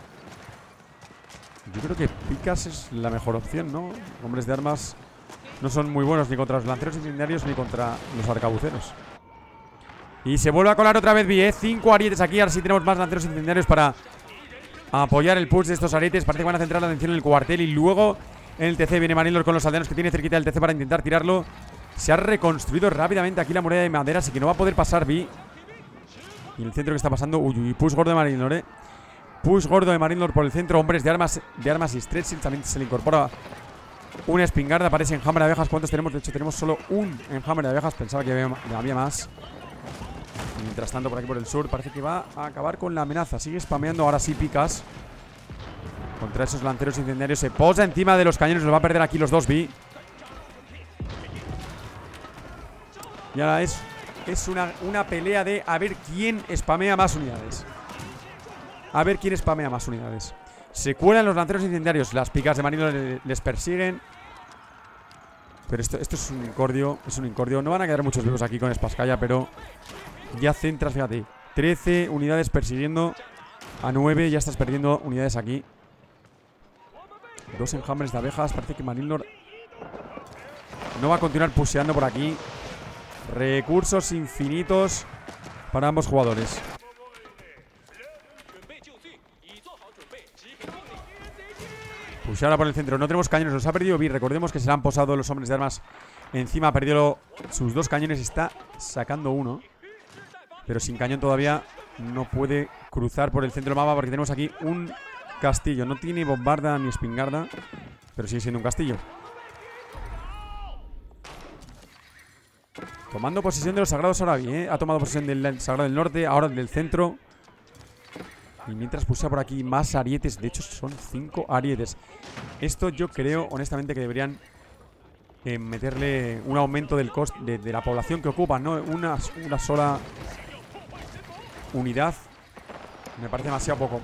Yo creo que picas es la mejor opción, ¿no? Hombres de armas no son muy buenos ni contra los lanceros incendiarios ni contra los arcabuceros. Y se vuelve a colar otra vez Vi, ¿eh? 5 arietes aquí. Ahora sí tenemos más lanceros incendiarios para apoyar el push de estos arietes. Parece que van a centrar la atención en el cuartel. Y luego en el TC viene Marinlord con los aldeanos que tiene cerquita del TC para intentar tirarlo. Se ha reconstruido rápidamente aquí la muralla de madera, así que no va a poder pasar Vi. Y en el centro que está pasando, uy, push gordo de Marinlord, ¿eh? Push gordo de Marinlord por el centro. Hombres de armas y stretching. También se le incorpora una espingarda. Parece enjambre de abejas. ¿Cuántos tenemos? De hecho tenemos solo un enjambre de abejas. Pensaba que había más. Mientras tanto, por aquí por el sur parece que va a acabar con la amenaza. Sigue spameando, ahora sí picas contra esos lanceros incendiarios. Se posa encima de los cañones. Los va a perder aquí los dos Vi. Y ahora es una pelea de a ver quién spamea más unidades. A ver quién spamea más unidades. Se cuelan los lanceros incendiarios. Las picas de Marino les persiguen. Pero esto es un incordio. Es un incordio. No van a quedar muchos vivos aquí con Spasskaya, pero ya centras, fíjate. 13 unidades persiguiendo a 9. Ya estás perdiendo unidades aquí. 2 enjambres de abejas. Parece que Marinlord no va a continuar pusheando por aquí. Recursos infinitos para ambos jugadores. Pushear por el centro. No tenemos cañones. Los ha perdido Vi. Recordemos que se le han posado los hombres de armas encima. Ha perdido sus 2 cañones. Está sacando uno. Pero sin cañón todavía no puede cruzar por el centro del mapa porque tenemos aquí un castillo. No tiene bombarda ni espingarda, pero sigue siendo un castillo. Tomando posesión de los sagrados ahora Vi, ¿eh? Ha tomado posesión del sagrado del norte, ahora del centro. Y mientras pulsa por aquí más arietes. De hecho son 5 arietes. Esto yo creo honestamente que deberían meterle un aumento del coste de la población que ocupan, ¿no? Una sola unidad me parece demasiado poco.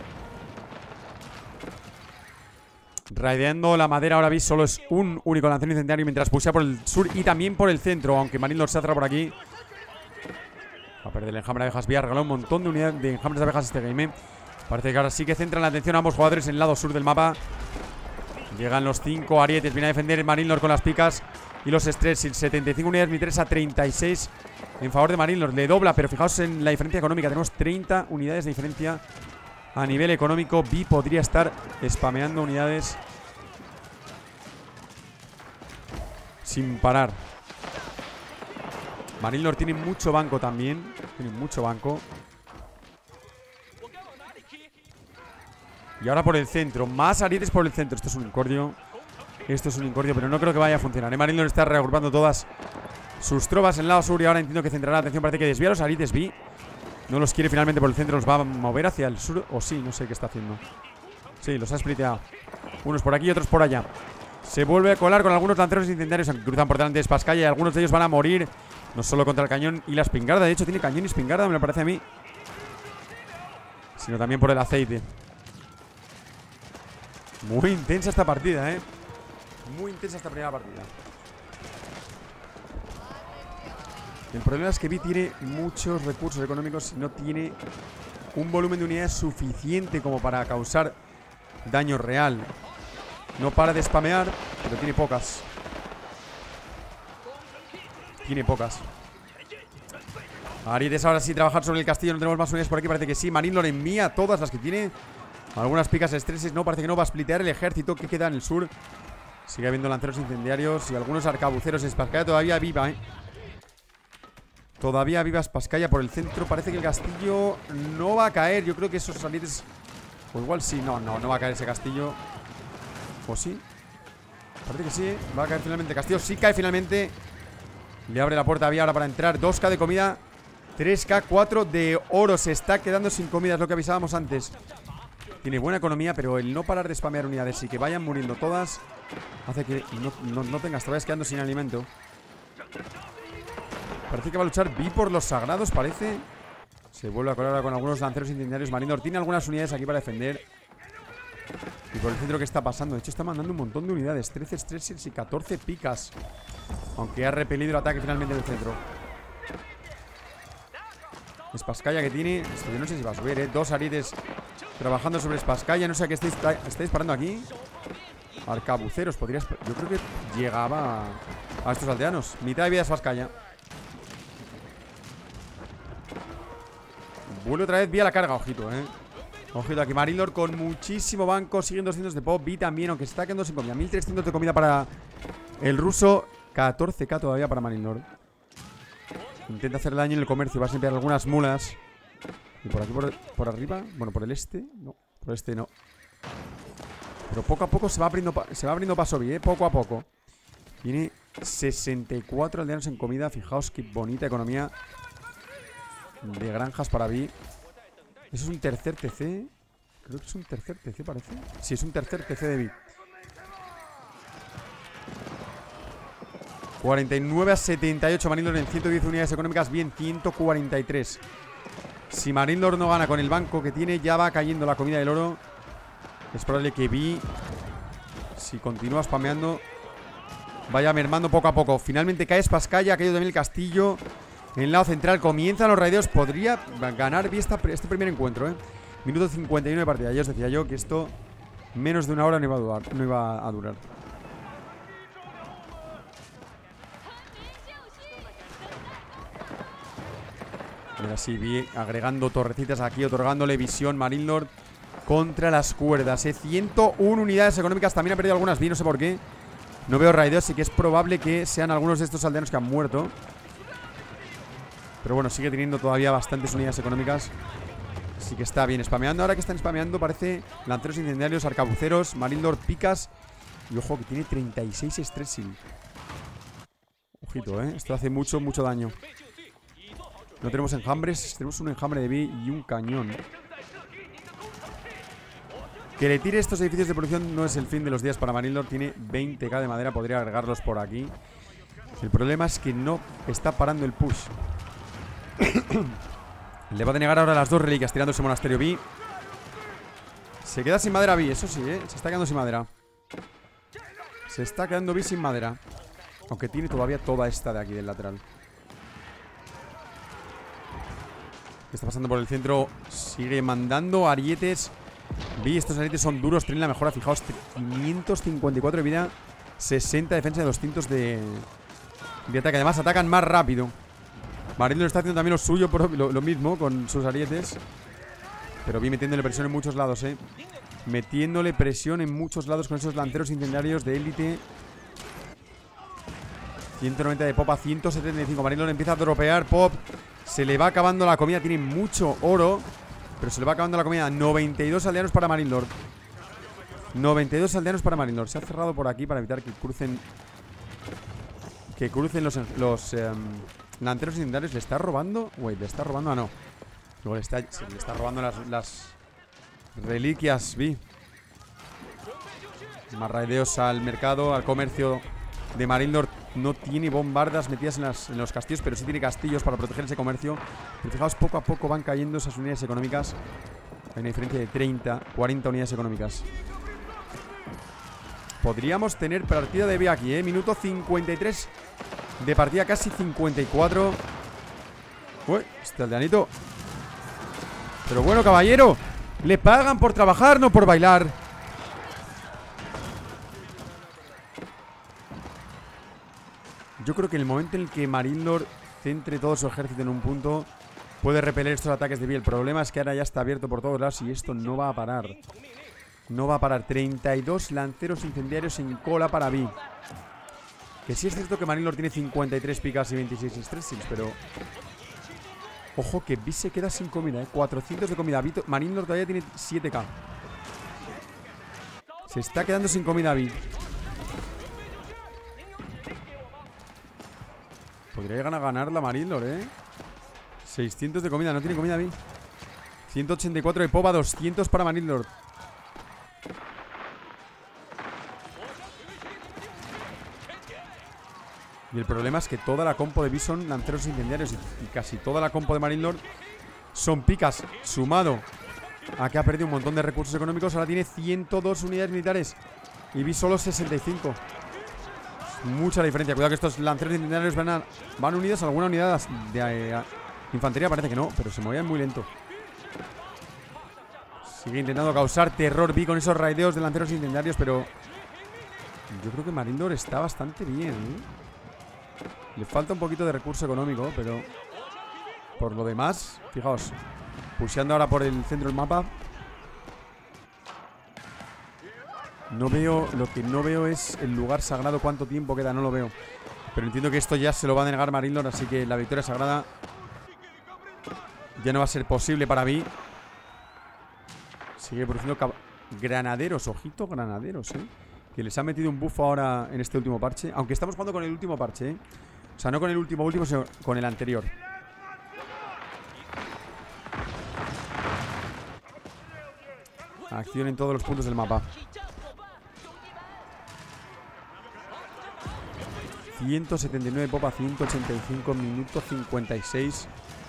Raideando la madera ahora Vi, solo es un único lancero incendiario mientras pulsea por el sur y también por el centro. Aunque Marinlord se atrapa por aquí. Va a perder el enjambre de abejas. Vi ha regalado un montón de unidades de enjambres de abejas este game. Parece que ahora sí que centran la atención a ambos jugadores en el lado sur del mapa. Llegan los 5 arietes. Viene a defender el Marinlord con las picas y los stretching. 75 unidades, mi 3 a 36 en favor de Marinlord. Le dobla, pero fijaos en la diferencia económica. Tenemos 30 unidades de diferencia a nivel económico. Vi podría estar spameando unidades sin parar. Marinlord tiene mucho banco también. Tiene mucho banco. Y ahora por el centro. Más arietes por el centro. Esto es un incordio. Esto es un incordio, pero no creo que vaya a funcionar. Marinlord está reagrupando todas sus tropas en el lado sur. Y ahora entiendo que centrará la atención. Parece que desvía los arietes Vi. No los quiere finalmente por el centro. Los va a mover hacia el sur. O sí, no sé qué está haciendo. Sí, los ha spliteado. Unos por aquí y otros por allá. Se vuelve a colar con algunos lanceros incendiarios que cruzan por delante de Spasskaya. Y algunos de ellos van a morir. No solo contra el cañón y la espingarda. De hecho tiene cañón y espingarda, me lo parece a mí. Sino también por el aceite. Muy intensa esta partida, muy intensa esta primera partida. El problema es que Vi tiene muchos recursos económicos y no tiene un volumen de unidades suficiente como para causar daño real. No para de spamear, pero tiene pocas. Tiene pocas. Arietes ahora sí trabajar sobre el castillo. No tenemos más unidades por aquí, parece que sí. Marinlord envía todas las que tiene. Algunas picas estreses, no, parece que no va a splitear el ejército que queda en el sur. Sigue habiendo lanceros incendiarios y algunos arcabuceros. Spasskaya todavía viva, Todavía viva Spasskaya por el centro. Parece que el castillo no va a caer. Yo creo que esos arietes... O igual sí, no va a caer ese castillo. ¿O sí? Parece que sí, va a caer finalmente el castillo. Sí cae finalmente. Le abre la puerta a Vi ahora para entrar. 2K de comida, 3K, 4 de oro. Se está quedando sin comida, es lo que avisábamos antes. Tiene buena economía, pero el no parar de spamear unidades y que vayan muriendo todas hace que no tengas, te vayas quedando sin alimento. Parece que va a luchar Vi por los sagrados, parece. Se vuelve a colar ahora con algunos lanceros incendiarios. Marindor tiene algunas unidades aquí para defender. Y por el centro, ¿qué está pasando? De hecho, está mandando un montón de unidades. 13 Stressers y 14 picas. Aunque ha repelido el ataque finalmente del centro. Spaskaya que tiene. Esto yo no sé si va a subir, ¿eh? 2 arietes trabajando sobre Spaskaya. No sé a qué está disparando aquí. Arcabuceros, podrías. Yo creo que llegaba a estos aldeanos. Mitad de vida Spaskaya. Vuelve otra vez vía la carga, ojito, Ojito aquí, Marindor con muchísimo banco. Siguen 200 de pop, Vi también, aunque se está quedando sin comida. 1300 de comida para el ruso. 14k todavía para Marindor. Intenta hacer daño en el comercio. Va a limpiar algunas mulas. Y por aquí, por arriba. Bueno, por el este. No, por el este no. Pero poco a poco se va abriendo paso Vi, poco a poco. Tiene 64 aldeanos en comida. Fijaos qué bonita economía de granjas para Vi. Eso es un tercer TC. Creo que es un tercer TC, parece. Sí, es un tercer TC de Vi. 49 a 78 Marindor en 110 unidades económicas. Bien, 143. Si Marindor no gana con el banco que tiene, ya va cayendo la comida del oro. Es probable que Vi, si continúa spameando, vaya mermando poco a poco. Finalmente cae Spaskaya, ha caído también el castillo. En el lado central comienzan los raideos. Podría ganar bien este primer encuentro, Minuto 51 de partida. Ya os decía yo que esto menos de una hora no iba a durar. Mira, sí, Vi agregando torrecitas aquí, otorgándole visión. Marindor contra las cuerdas, 101 unidades económicas. También ha perdido algunas Vi, no sé por qué. No veo raideos, así que es probable que sean algunos de estos aldeanos que han muerto. Pero bueno, sigue teniendo todavía bastantes unidades económicas. Así que está bien spameando. Ahora que están spameando parece lanceros incendiarios, arcabuceros, Marindor, picas. Y ojo que tiene 36 stressing. Ojito, esto hace mucho daño. No tenemos enjambres. Tenemos un enjambre de Vi y un cañón. Que le tire estos edificios de producción no es el fin de los días para Marindor. Tiene 20k de madera, podría agregarlos por aquí. El problema es que no está parando el push. Le va a denegar ahora las 2 reliquias tirando ese monasterio Vi. Se queda sin madera Vi, eso sí, se está quedando sin madera. Se está quedando Vi sin madera. Aunque tiene todavía toda esta de aquí del lateral. ¿Qué está pasando por el centro? Sigue mandando arietes Vi, estos arietes son duros, tienen la mejora. Fijaos, 554 de vida, 60 de defensa y 200 de ataque. Además atacan más rápido. Marindor está haciendo también lo suyo, lo mismo con sus arietes. Pero Vi metiéndole presión en muchos lados, metiéndole presión en muchos lados con esos lanceros incendiarios de élite. 190 de pop a 175. Marindor empieza a dropear pop. Se le va acabando la comida. Tiene mucho oro, pero se le va acabando la comida. 92 aldeanos para Marindor. 92 aldeanos para Marindor. Se ha cerrado por aquí para evitar que crucen los lanceros incendiarios. ¿Le está robando? Wait, ¿le está robando? Ah, no. Luego le está robando las reliquias, Vi. Más raideos al mercado, al comercio de Marindor. No tiene bombardas metidas en los castillos, pero sí tiene castillos para proteger ese comercio. Pero fijaos, poco a poco van cayendo esas unidades económicas. Hay una diferencia de 30, 40 unidades económicas. Podríamos tener partida de B aquí, Minuto 53 de partida, casi 54. Uy, este aldeanito. Pero bueno, caballero, le pagan por trabajar, no por bailar. Yo creo que en el momento en el que Marindor centre todo su ejército en un punto, puede repeler estos ataques de Vi. El problema es que ahora ya está abierto por todos lados y esto no va a parar. No va a parar. 32 lanceros incendiarios en cola para Vi. Que sí es cierto que Marindor tiene 53 picas y 26 stressings, pero ojo que Vi se queda sin comida, 400 de comida. Marindor todavía tiene 7k. Se está quedando sin comida Vi. Podría llegar a ganar la Marindor, 600 de comida, no tiene comida Vi. 184 de pova, 200 para Marindor. Y el problema es que toda la compo de Vi son lanceros incendiarios y casi toda la compo de Marindor son picas sumado a que ha perdido un montón de recursos económicos. Ahora tiene 102 unidades militares y vi solo 65. Mucha diferencia. Cuidado que estos lanceros incendiarios van unidos a alguna unidad de infantería. Parece que no, pero se movían muy lento. Sigue intentando causar terror Vi con esos raideos de lanceros incendiarios, pero yo creo que Marindor está bastante bien, ¿eh? Le falta un poquito de recurso económico, pero por lo demás, fijaos, pusheando ahora por el centro del mapa. No veo, lo que no veo es el lugar sagrado, cuánto tiempo queda, no lo veo. Pero entiendo que esto ya se lo va a denegar Marindor, así que la victoria sagrada ya no va a ser posible para mí. Sigue produciendo granaderos, ojito, granaderos, que les ha metido un buff ahora en este último parche. Aunque estamos jugando con el último parche, o sea, no con el último, sino con el anterior. Acción en todos los puntos del mapa. 179 popa, 185 minutos 56.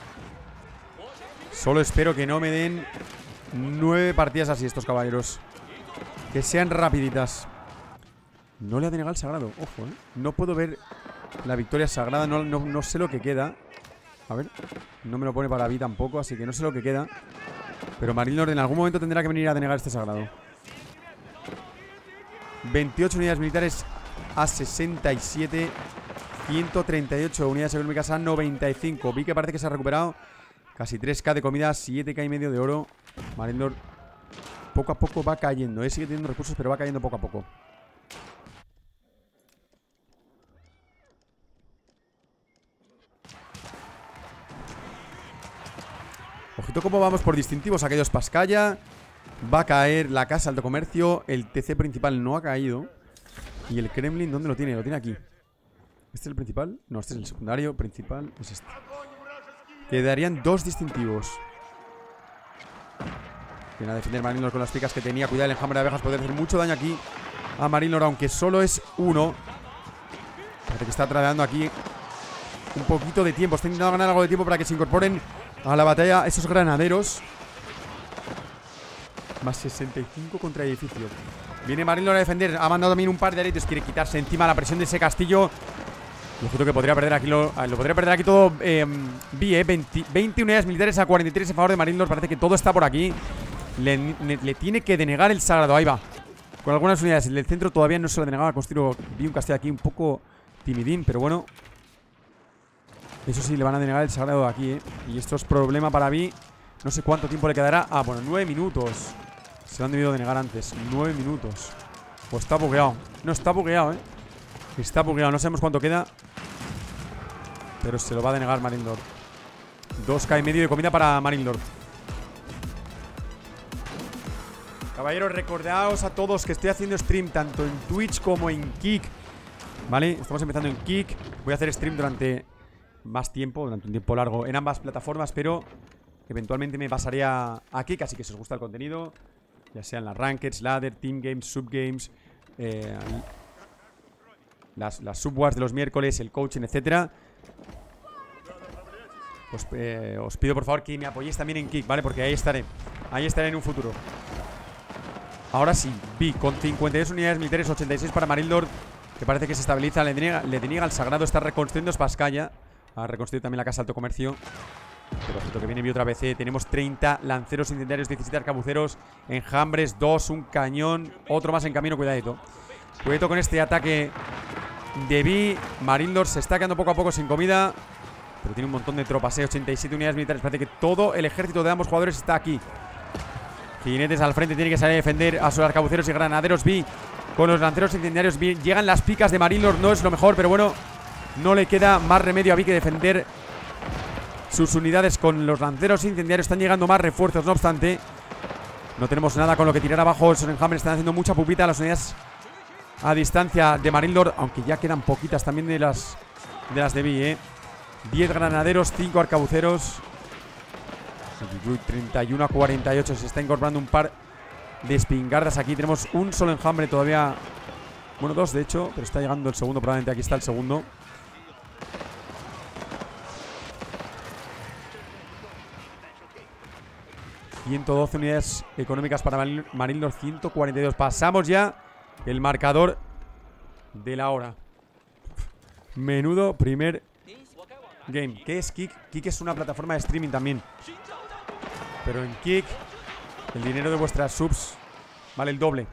Solo espero que no me den 9 partidas así estos caballeros. Que sean rapiditas. No le ha denegado el sagrado, ojo, no puedo ver la victoria sagrada, no sé lo que queda. A ver, no me lo pone para mí tampoco, así que no sé lo que queda. Pero Marindor en algún momento tendrá que venir a denegar este sagrado. 28 unidades militares a 67. 138 unidades económicas a 95. Vi que parece que se ha recuperado. Casi 3k de comida, 7k y medio de oro. Marindor poco a poco va cayendo, sigue teniendo recursos, pero va cayendo poco a poco. Ojito cómo vamos por distintivos. Ha caído Spasskaya. Va a caer la Casa Alto Comercio. El TC principal no ha caído. Y el Kremlin, ¿dónde lo tiene? Lo tiene aquí. ¿Este es el principal? No, este es el secundario. Principal es este. Quedarían 2 distintivos. Viene a defender Marindor con las picas que tenía. Cuidado, el enjambre de abejas puede hacer mucho daño aquí a Marindor, aunque solo es 1. Parece que está tradeando aquí un poquito de tiempo. Está intentando ganar algo de tiempo para que se incorporen a la batalla esos granaderos. Más 65 contra edificio. Viene Marindor a defender. Ha mandado también un par de aretes. Quiere quitarse encima la presión de ese castillo. Yo creo que podría perder aquí lo podría perder aquí todo. Vi, 20 unidades militares a 43 en favor de Marindor. Parece que todo está por aquí. Le tiene que denegar el sagrado. Ahí va. Con algunas unidades. El del centro todavía no se lo denegaba. Vi un castillo aquí un poco timidín, pero bueno. Eso sí, le van a denegar el sagrado de aquí, Y esto es problema para mí. No sé cuánto tiempo le quedará. Ah, bueno, 9 minutos. Se lo han debido denegar antes. 9 minutos. O está bugueado. No, está bugueado, Está bugueado. No sabemos cuánto queda. Pero se lo va a denegar Marindor. 2k y medio de comida para Marindor. Caballeros, recordaos a todos que estoy haciendo stream tanto en Twitch como en Kick. ¿Vale? Estamos empezando en Kick. Voy a hacer stream durante más tiempo, durante un tiempo largo en ambas plataformas, pero eventualmente me pasaré a Kick. Así que si os gusta el contenido, ya sean las Rankeds, Ladder, Team Games, Subgames, las Subwars de los miércoles, el coaching, etcétera, pues os pido por favor que me apoyéis también en Kick, ¿vale? Porque ahí estaré en un futuro. Ahora sí, Vi con 52 unidades militares, 86 para Marindor, que parece que se estabiliza. Le deniega el sagrado. Está reconstruyendo Spasskaya. Ha reconstruido también la Casa Alto Comercio. Pero ojito que viene Vi otra vez, Tenemos 30 lanceros incendiarios, 17 arcabuceros, enjambres, 2, un cañón, otro más en camino. Cuidadito. Cuidado con este ataque de Vi. Marindor se está quedando poco a poco sin comida, pero tiene un montón de tropas, 87 unidades militares. Parece que todo el ejército de ambos jugadores está aquí. Jinetes al frente, tiene que salir a defender a sus arcabuceros y granaderos. Vi con los lanceros incendiarios. Vi, llegan las picas de Marindor, no es lo mejor, pero bueno, no le queda más remedio a Vi que defender sus unidades con los lanceros incendiarios. Están llegando más refuerzos, no obstante. No tenemos nada con lo que tirar abajo. Esos enjambres están haciendo mucha pupita a las unidades a distancia de Marindor, aunque ya quedan poquitas también de las de Vi, 10 granaderos, 5 arcabuceros. 31 a 48. Se está incorporando un par de espingardas aquí. Tenemos un solo enjambre todavía. Bueno, 2 de hecho, pero está llegando el segundo. Probablemente aquí está el segundo. 112 unidades económicas para Marinlord, 142. Pasamos ya el marcador de la hora. Menudo primer game. ¿Qué es Kick? Kick es una plataforma de streaming también. Pero en Kick el dinero de vuestras subs vale el doble.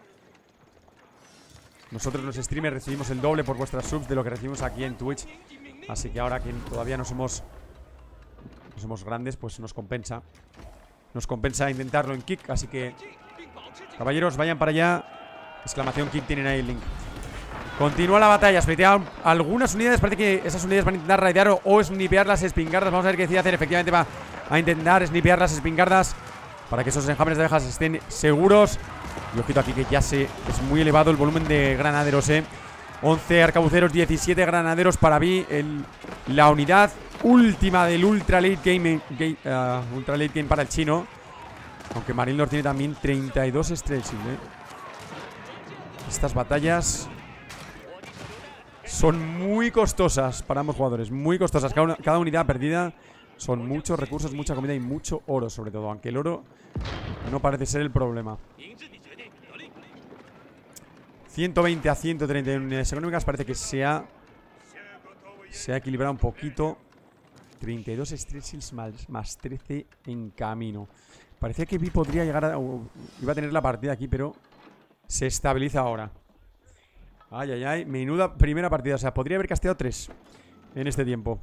Nosotros los streamers recibimos el doble por vuestras subs de lo que recibimos aquí en Twitch. Así que ahora que todavía no somos grandes, pues nos compensa. Nos compensa intentarlo en Kick. Así que, caballeros, vayan para allá. Exclamación Kick, tienen ahí el link. Continúa la batalla, splitean algunas unidades. Parece que esas unidades van a intentar raidear o snipear las espingardas. Vamos a ver qué decide hacer. Efectivamente va a intentar snipear las espingardas para que esos enjambres de abejas estén seguros. Y ojito aquí que ya es muy elevado el volumen de granaderos, 11 arcabuceros, 17 granaderos para Vi. La unidad última del Ultra Late Game, para el chino. Aunque Marinlord tiene también 32 stretching, Estas batallas son muy costosas para ambos jugadores. Muy costosas. Cada unidad perdida son muchos recursos, mucha comida y mucho oro, sobre todo. Aunque el oro no parece ser el problema. 120 a 131 unidades económicas. Parece que se ha equilibrado un poquito. 32 stretchings más 13 en camino. Parecía que Vi podría llegar iba a tener la partida aquí, pero se estabiliza ahora. Ay, ay, ay. Menuda primera partida. O sea, podría haber casteado 3 en este tiempo.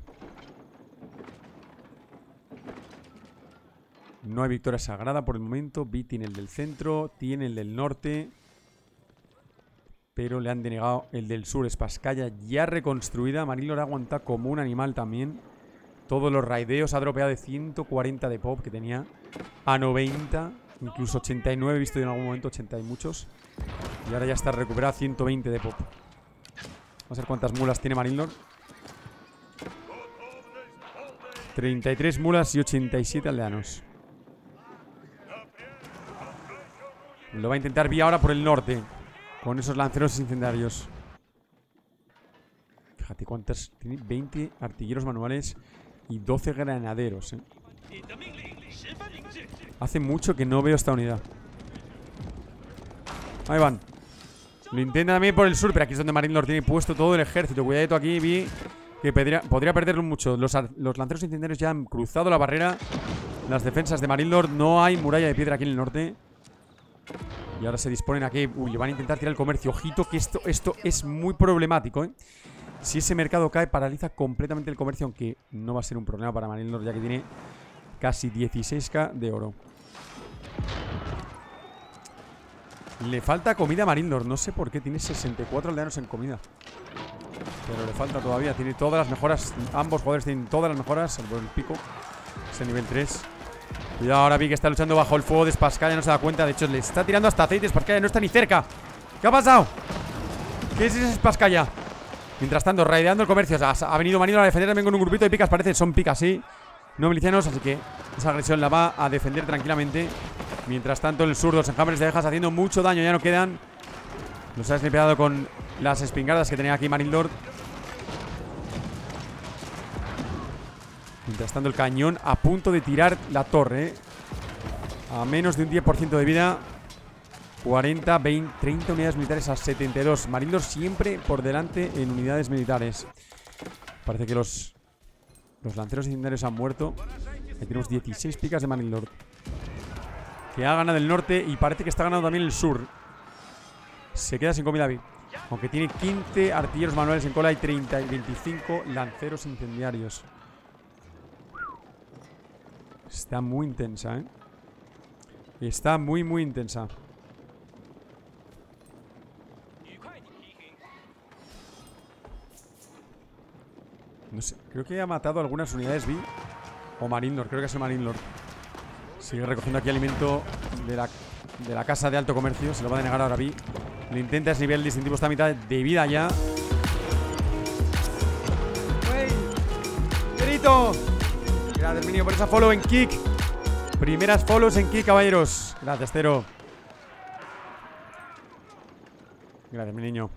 No hay victoria sagrada por el momento. Vi tiene el del centro, tiene el del norte, pero le han denegado el del sur. Spasskaya ya reconstruida. Marinlord aguanta como un animal también. Todos los raideos. Ha dropeado de 140 de pop que tenía a 90. Incluso 89 he visto en algún momento, 80 y muchos. Y ahora ya está recuperado a 120 de pop. Vamos a ver cuántas mulas tiene Marinlord. 33 mulas y 87 aldeanos. Lo va a intentar Vi ahora por el norte, con esos lanceros incendiarios. Fíjate cuántas. Tiene 20 artilleros manuales y 12 granaderos, Hace mucho que no veo esta unidad. Ahí van. Lo intenta también por el sur, pero aquí es donde Marinlord tiene puesto todo el ejército. Cuidadito aquí, Vi, que podría perderlo mucho. Los lanceros incendiarios ya han cruzado la barrera. Las defensas de Marinlord. No hay muralla de piedra aquí en el norte. Y ahora se disponen aquí. Uy, le van a intentar tirar el comercio. Ojito que esto es muy problemático, Si ese mercado cae, paraliza completamente el comercio. Aunque no va a ser un problema para Marinlord, ya que tiene casi 16k de oro. Le falta comida a Marinlord. No sé por qué. Tiene 64 aldeanos en comida, pero le falta todavía. Tiene todas las mejoras. Ambos jugadores tienen todas las mejoras, salvo el pico. Es el nivel 3. Cuidado, ahora Vi que está luchando bajo el fuego de Spasskaya. No se da cuenta. De hecho, le está tirando hasta aceite. Spasskaya no está ni cerca. ¿Qué ha pasado? ¿Qué es ese Spasskaya? Mientras tanto, raideando el comercio. O sea, ha venido Marinlord a defender también con un grupito de picas. Parece que son picas, sí. No milicianos, así que esa agresión la va a defender tranquilamente. Mientras tanto, en el sur, los enjambres de abejas haciendo mucho daño. Ya no quedan. Los ha snipeado con las espingardas que tenía aquí Marinlord. Mientras tanto, el cañón a punto de tirar la torre, a menos de un 10% de vida. 40, 20, 30 unidades militares a 72. Marinlord siempre por delante en unidades militares. Parece que los lanceros incendiarios han muerto. Aquí tenemos 16 picas de Marinlord, que ha ganado el norte y parece que está ganando también el sur. Se queda sin comida Vi, aunque tiene 15 artilleros manuales en cola y 30 y 25 lanceros incendiarios. Está muy intensa, Está muy, muy intensa. No sé, creo que ha matado algunas unidades Vi. O Marinlord, creo que es el Marinlord. Sigue recogiendo aquí alimento de la casa de alto comercio. Se lo va a denegar ahora Vi. Lo intenta, es nivel distintivo, está a mitad de vida ya. ¡Wey! ¡Grito! Gracias, Minio, por esa follow en Kick. Primeras follows en Kick, caballeros. Gracias, Cero. Gracias, mi niño.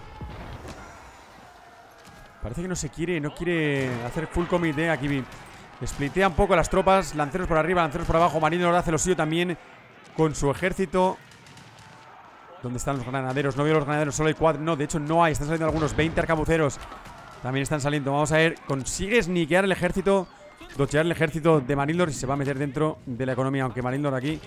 Parece que no quiere hacer full comité aquí. Splitea un poco las tropas. Lanceros por arriba, lanceros por abajo. Marinlord hace lo suyo también con su ejército. ¿Dónde están los granaderos? No veo los granaderos, solo hay 4. No, de hecho no hay, están saliendo algunos 20 arcabuceros. También están saliendo, vamos a ver. Consigue sniquear el ejército, dochear el ejército de Marinlord y se va a meter dentro de la economía. Aunque Marinlord aquí...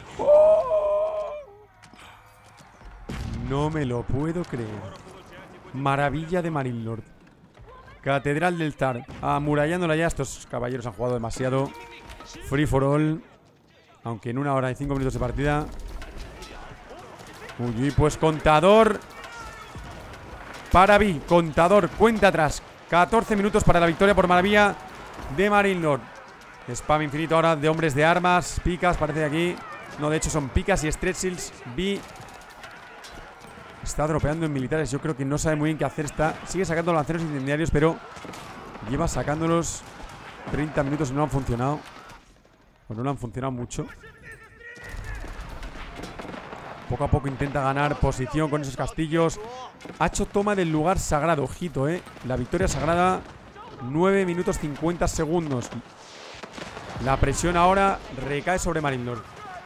No me lo puedo creer. Maravilla de Marinlord. Catedral del Tar. Amurallándola ya. Estos caballeros han jugado demasiado. Free for all. Aunque en 1 hora y 5 minutos de partida. Uy, pues contador para Vi, contador, cuenta atrás. 14 minutos para la victoria por maravilla de Marinlord. Spam infinito ahora de hombres de armas. Picas, parece de aquí. No, de hecho son picas y stretch shields. Vi está dropeando en militares. Yo creo que no sabe muy bien qué hacer. Sigue sacando lanceros incendiarios, pero lleva sacándolos 30 minutos y no han funcionado. Pues no han funcionado mucho. Poco a poco intenta ganar posición con esos castillos. Ha hecho toma del lugar sagrado. Ojito, la victoria sagrada. 9 minutos 50 segundos. La presión ahora recae sobre Marinlord.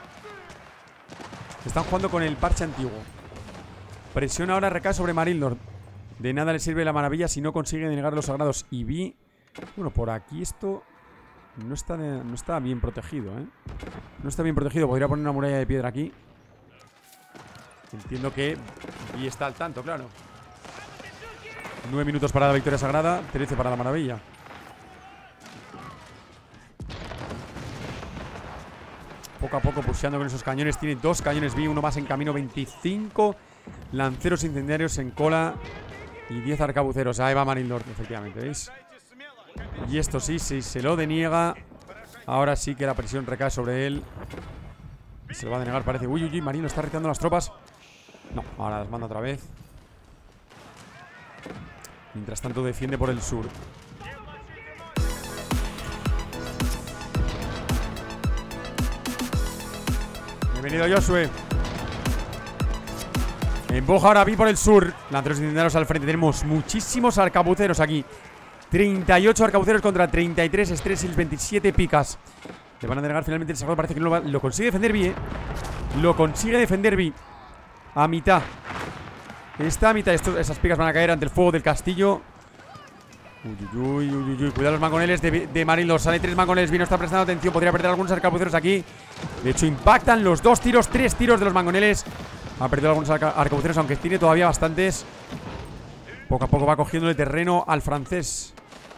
Están jugando con el parche antiguo. Presión ahora recae sobre Marinlord. De nada le sirve la maravilla si no consigue denegar los sagrados. Y Vi... Bueno, por aquí esto no está bien protegido, No está bien protegido. Podría poner una muralla de piedra aquí. Entiendo que Vi está al tanto, claro. 9 minutos para la victoria sagrada, 13 para la maravilla. Poco a poco pusheando con esos cañones. Tiene 2 cañones Vi, uno más en camino. 25 lanceros incendiarios en cola y 10 arcabuceros. Ahí va Marinlord, efectivamente, ¿veis? Y esto sí, si se lo deniega, ahora sí que la presión recae sobre él. Y se lo va a denegar, parece. Uy, uy, uy, Marinlord está retirando las tropas. No, ahora las manda otra vez. Mientras tanto defiende por el sur. Bienvenido, Josué. Empuja ahora Vi por el sur. Lanceros incendiarios al frente. Tenemos muchísimos arcabuceros aquí. 38 arcabuceros contra 33 Stresils, 27 picas. Le van a denegar finalmente el sagrado. Parece que no lo consigue defender Vi, Lo consigue defender Vi. A mitad. Está a mitad. Esas picas van a caer ante el fuego del castillo. Uy, uy, uy, uy, uy. Cuidado los mangoneles de Marinlord. Sale 3 mangoneles. Vi no está prestando atención. Podría perder algunos arcabuceros aquí. De hecho, impactan los 2 tiros. 3 tiros de los mangoneles. Ha perdido algunos arcabuceros, aunque tiene todavía bastantes. Poco a poco va cogiéndole terreno al francés.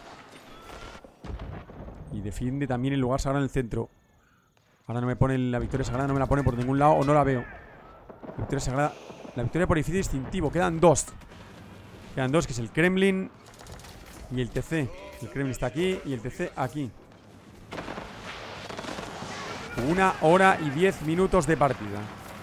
Y defiende también el lugar sagrado en el centro. Ahora no me pone la victoria sagrada. No me la pone por ningún lado o no la veo. Victoria sagrada. La victoria por edificio distintivo. Quedan 2. Quedan 2, que es el Kremlin y el TC. El Kremlin está aquí y el TC aquí. 1 hora y 10 minutos de partida.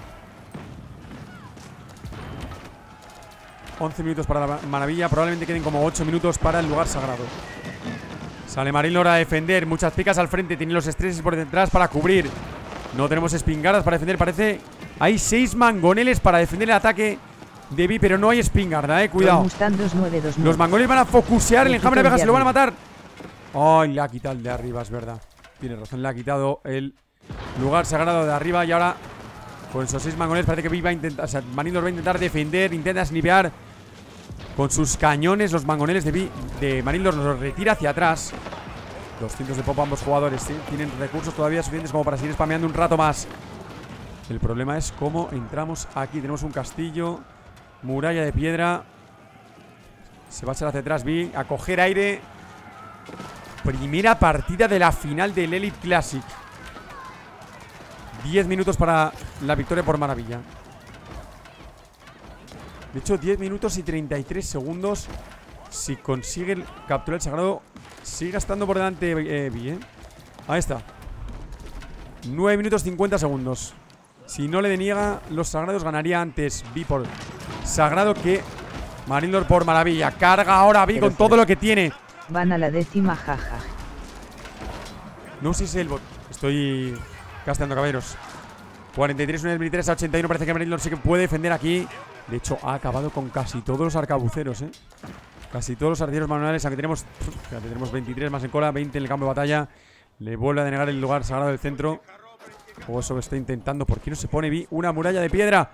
11 minutos para la maravilla. Probablemente queden como 8 minutos para el lugar sagrado. Sale Marinlord a defender. Muchas picas al frente. Tiene los estreses por detrás para cubrir. No tenemos espingardas para defender. Parece... Hay 6 mangoneles para defender el ataque de Vi, pero no hay espingarda, cuidado. Los mangoneles van a focusear el enjambre de abejas. Se lo van a matar. Ay, le ha quitado el de arriba, es verdad. Tiene razón, le ha quitado el lugar sagrado de arriba. Y ahora, con esos 6 mangoneles, parece que Vi va a intentar... O sea, Marinlord va a intentar defender. Intenta snipear con sus cañones. Los mangoneles de Marinlord los retira hacia atrás. 200 de pop ambos jugadores, ¿sí? Tienen recursos todavía suficientes como para seguir spameando un rato más. El problema es cómo entramos aquí. Tenemos un castillo, muralla de piedra. Se va a echar hacia atrás Vi, a coger aire. Primera partida de la final del Elite Classic. 10 minutos para la victoria por maravilla. De hecho, 10 minutos y 33 segundos. Si consigue capturar el sagrado, sigue estando por delante Vi, Ahí está. 9 minutos 50 segundos. Si no le deniega los sagrados, ganaría antes Vi por sagrado que Marinlord por maravilla. Carga ahora Vi con todo lo que tiene. Van a la 10ª, jaja. No sé si es el bot. Estoy casteando, caballeros. 43 unidades militares a 81. Parece que Marinlord sí que puede defender aquí. De hecho, ha acabado con casi todos los arcabuceros, Casi todos los artilleros manuales. Aunque tenemos 23 más en cola, 20 en el campo de batalla. Le vuelve a denegar el lugar sagrado del centro. O eso lo está intentando. ¿Por qué no se pone Vi? Una muralla de piedra.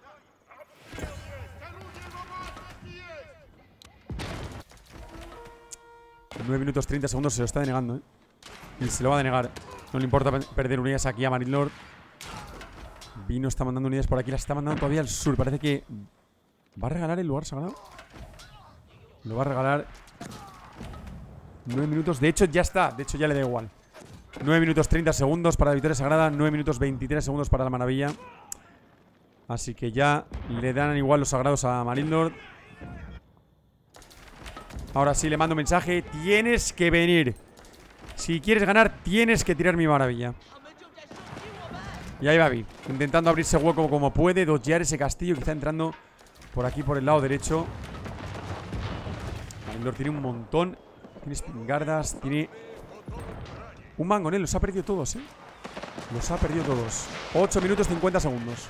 9 minutos 30 segundos. Se lo está denegando, y se lo va a denegar. No le importa perder unidades aquí a Marinlord. Vi no está mandando unidades por aquí. Las está mandando todavía al sur. Parece que va a regalar el lugar sagrado. Lo va a regalar. 9 minutos. De hecho ya está. De hecho ya le da igual. 9 minutos 30 segundos para la victoria sagrada. 9 minutos 23 segundos para la maravilla. Así que ya le dan igual los sagrados a Marinlord. Ahora sí le mando un mensaje. Tienes que venir. Si quieres ganar, tienes que tirar mi maravilla. Y ahí va Vi, intentando abrirse hueco como puede. Dodgear ese castillo. Quizá entrando por aquí, por el lado derecho. Marinlord tiene un montón. Tiene espingardas. Tiene un mangonel. Los ha perdido todos, Los ha perdido todos. 8 minutos 50 segundos.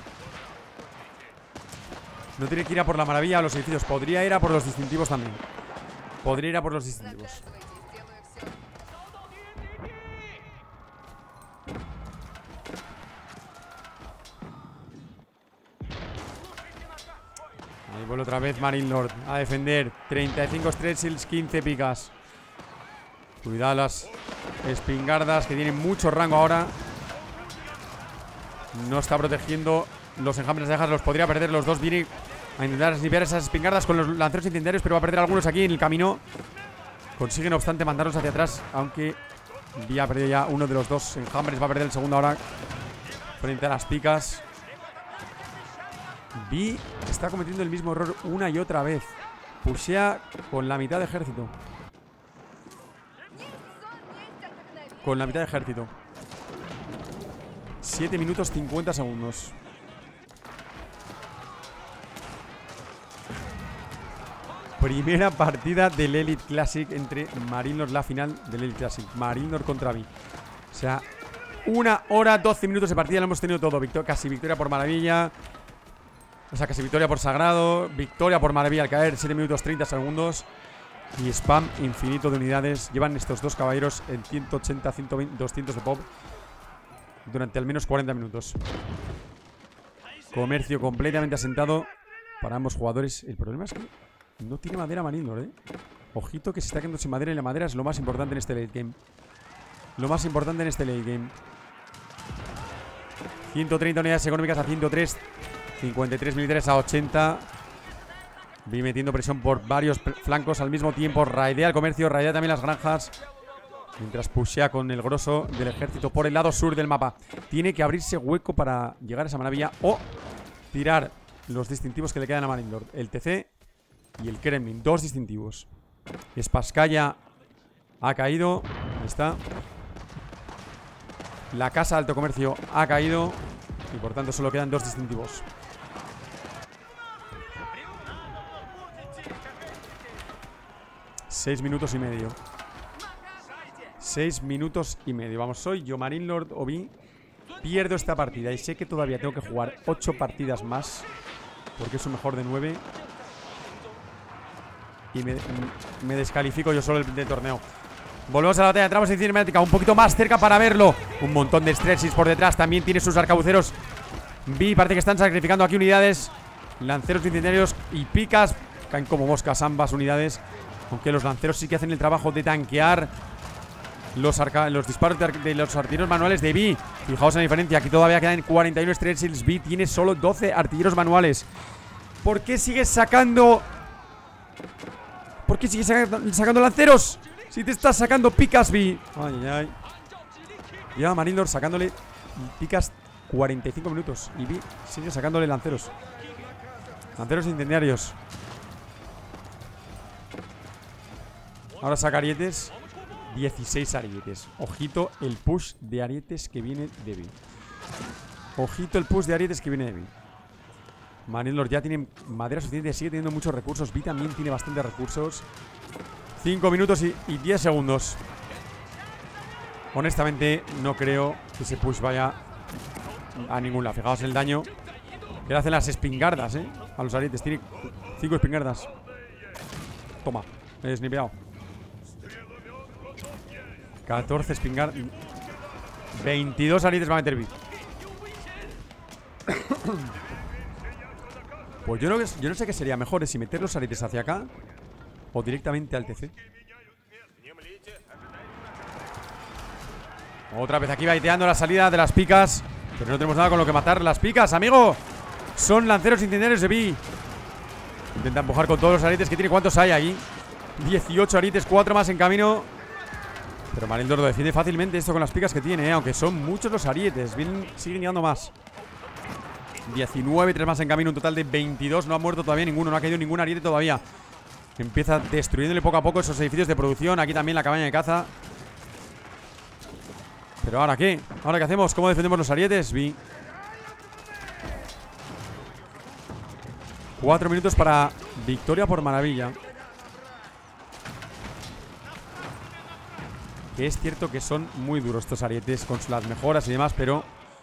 No tiene que ir a por la maravilla a los edificios. Podría ir a por los distintivos también. Podría ir a por los distintivos. Ahí vuelve otra vez Marinlord a defender. 35 Streltsils, 15 picas. Cuidado las espingardas que tienen mucho rango ahora. No está protegiendo los enjambres de abejas. Los podría perder los dos. Viene a intentar limpiar esas espingardas con los lanceros incendiarios, pero va a perder algunos aquí en el camino. Consigue, no obstante, mandarlos hacia atrás, aunque Vi ha perdido ya uno de los dos enjambres. Va a perder el segundo ahora frente a las picas. Vi está cometiendo el mismo error una y otra vez. Pushea con la mitad de ejército. Con la mitad de ejército. 7 minutos 50 segundos. Primera partida del Elite Classic entre Marinlord, la final del Elite Classic. Marinlord contra Vi. O sea, 1 hora 12 minutos de partida. Lo hemos tenido todo. Casi victoria por maravilla. O sea, casi victoria por sagrado. Victoria por maravilla al caer. 7 minutos 30 segundos. Y spam infinito de unidades. Llevan estos dos caballeros en 180, 120, 200 de pop durante al menos 40 minutos. Comercio completamente asentado para ambos jugadores. El problema es que no tiene madera Marinlord, Ojito que se está quedando sin madera. Y la madera es lo más importante en este late game. Lo más importante en este late game. 130 unidades económicas a 103. 53 militares a 80. Vi metiendo presión por varios flancos al mismo tiempo. Raidea el comercio, raidea también las granjas. Mientras pushea con el grosso del ejército por el lado sur del mapa. Tiene que abrirse hueco para llegar a esa maravilla o tirar los distintivos que le quedan a Marinlord. El TC y el Kremlin. Dos distintivos. Spasskaya ha caído. Ahí está. La casa de alto comercio ha caído. Y por tanto solo quedan dos distintivos. Seis minutos y medio. 6 minutos y medio. Vamos, soy yo, Marinlord o Vi. Pierdo esta partida y sé que todavía tengo que jugar 8 partidas más, porque es un mejor de 9. Y me descalifico yo solo del torneo. Volvemos a la batalla, entramos en cinemática un poquito más cerca para verlo. Un montón de Streltsils por detrás. También tiene sus arcabuceros. Vi, parece que están sacrificando aquí unidades. Lanceros incendiarios y picas. Caen como moscas ambas unidades. Aunque los lanceros sí que hacen el trabajo de tanquear los disparos de los artilleros manuales de Vi. Fijaos en la diferencia. Aquí todavía quedan 41 Streltsils. Vi tiene solo 12 artilleros manuales. ¿Por qué sigues sacando? ¿Por qué sigues sacando lanceros? Si te estás sacando picas, Vi. Ay, ay, ay. Ya Marinlord sacándole picas 45 minutos. Y Vi sigue sacándole lanceros. Lanceros incendiarios. Ahora saca arietes. 16 arietes. Ojito el push de arietes que viene de Vi. Ojito el push de arietes que viene de Vi. Marinlord ya tiene madera suficiente. Sigue teniendo muchos recursos. Vi también tiene bastantes recursos. 5 minutos y 10 segundos. Honestamente no creo que ese push vaya a ningún lado. Fijaos el daño que le hacen las espingardas, a los arietes. Tiene 5 espingardas. Toma, me he snipeado. 14 espingardas. 22 arites va a meter Bit. Pues yo no sé qué sería mejor, si meter los arites hacia acá o directamente al TC. Otra vez aquí baiteando la salida de las picas. Pero no tenemos nada con lo que matar las picas, amigo. Son lanceros incendiarios de B. Intenta empujar con todos los arites que tiene. ¿Cuántos hay ahí? 18 arites, 4 más en camino. Pero Marildor lo defiende fácilmente esto con las picas que tiene, aunque son muchos los arietes. Siguen llegando más. 19, 3 más en camino, un total de 22. No ha muerto todavía ninguno, no ha caído ningún ariete todavía. Empieza destruyéndole poco a poco esos edificios de producción. Aquí también la cabaña de caza. Pero ¿ahora qué? ¿Ahora qué hacemos? ¿Cómo defendemos los arietes? 4 minutos para victoria por maravilla. Que es cierto que son muy duros estos arietes con las mejoras y demás, pero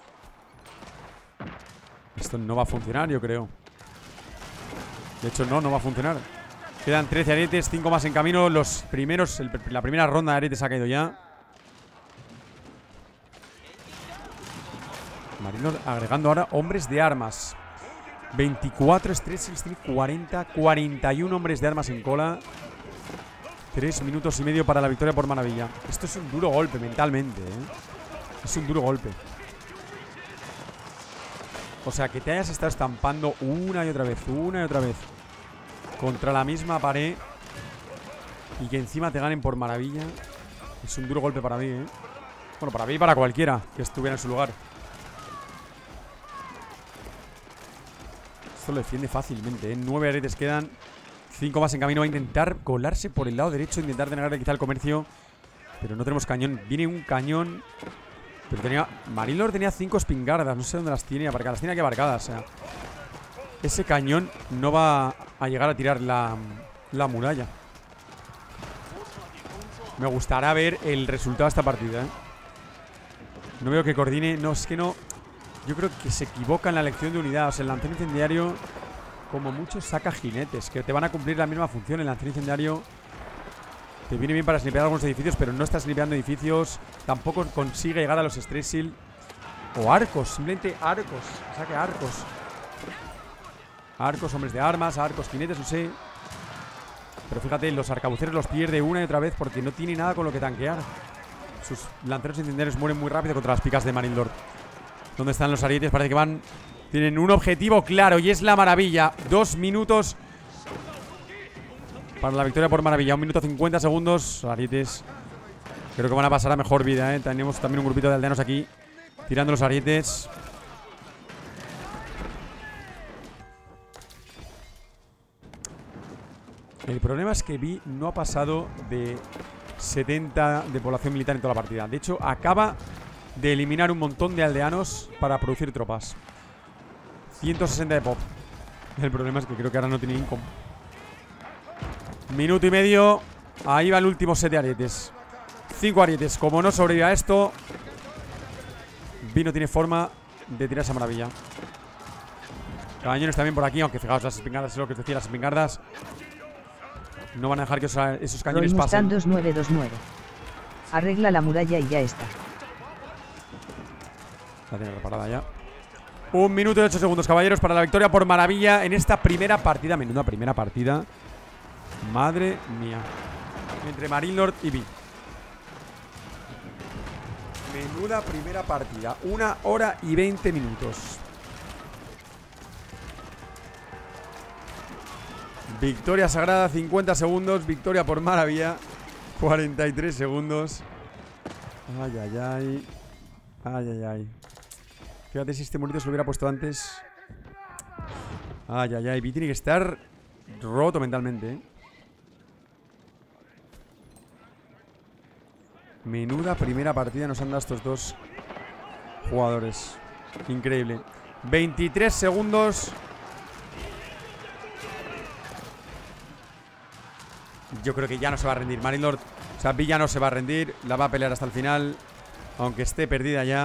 esto no va a funcionar, yo creo. De hecho, no va a funcionar. Quedan 13 arietes, 5 más en camino. Los primeros, la primera ronda de arietes ha caído ya. Marino agregando ahora hombres de armas. 24 estrés, 40, 41 hombres de armas en cola. 3 minutos y medio para la victoria por maravilla. Esto es un duro golpe mentalmente, ¿eh? Es un duro golpe. O sea, que te hayas estado estampando una y otra vez contra la misma pared y que encima te ganen por maravilla. Es un duro golpe para mí, ¿eh? Bueno, para mí y para cualquiera que estuviera en su lugar. Esto lo defiende fácilmente, ¿eh? 9 arietes quedan. 5 más en camino. Va a intentar colarse por el lado derecho, intentar denegarle quizá el comercio. Pero no tenemos cañón. Viene un cañón. Pero Marildor tenía 5 espingardas. No sé dónde las tiene aparcadas. Las tiene aquí aparcadas. O sea, ese cañón no va a llegar a tirar la muralla. Me gustará ver el resultado de esta partida, ¿eh? No veo que coordine. No, es que no. Yo creo que se equivoca en la elección de unidad. O sea, el lancero incendiario, como mucho, saca jinetes que te van a cumplir la misma función. El lancero incendiario te viene bien para snipear algunos edificios, pero no está snipeando edificios. Tampoco consigue llegar a los stress shield. O arcos, simplemente arcos. Saque arcos. Arcos, hombres de armas, arcos, jinetes, no sé. Pero fíjate, los arcabuceros los pierde una y otra vez porque no tiene nada con lo que tanquear. Sus lanceros incendiarios mueren muy rápido contra las picas de Marildor. ¿Dónde están los arietes? Parece que van. Tienen un objetivo claro y es la maravilla. 2 minutos para la victoria por maravilla. 1 minuto 50 segundos. Arietes creo que van a pasar a mejor vida, ¿eh? Tenemos también un grupito de aldeanos aquí tirando los arietes. El problema es que Vi no ha pasado de 70 de población militar en toda la partida. De hecho, acaba de eliminar un montón de aldeanos para producir tropas. 160 de pop. El problema es que creo que ahora no tiene income. Minuto y medio. Ahí va el último set de arietes. 5 arietes. Como no sobreviva a esto, Vi no tiene forma de tirar esa maravilla. Cañones también por aquí, aunque fijaos, las espingardas, es lo que os decía, las espingardas no van a dejar que esos cañones pasen. 2929. Arregla la muralla y ya está. La tiene reparada ya. 1 minuto y 8 segundos, caballeros, para la victoria por maravilla en esta primera partida. Menuda primera partida. Madre mía. Entre Marildor y Vi. Menuda primera partida. 1 hora y 20 minutos. Victoria sagrada, 50 segundos. Victoria por maravilla, 43 segundos. Ay, ay, ay. Ay, ay, ay. Fíjate si este monito se lo hubiera puesto antes. Ay, ay, ay. Vi tiene que estar roto mentalmente, ¿eh? Menuda primera partida nos han dado estos dos jugadores. Increíble. 23 segundos. Yo creo que ya no se va a rendir Marildor. O sea, Vi ya no se va a rendir. La va a pelear hasta el final, aunque esté perdida ya.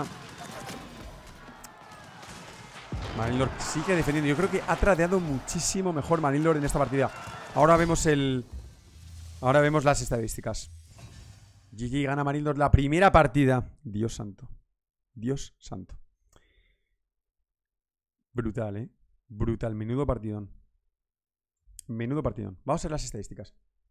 Marildor sigue defendiendo. Yo creo que ha tradeado muchísimo mejor Marildor en esta partida. Ahora vemos las estadísticas. GG gana Marildor la primera partida. Dios santo. Dios santo. Brutal, ¿eh? Brutal. Menudo partidón. Menudo partidón. Vamos a ver las estadísticas.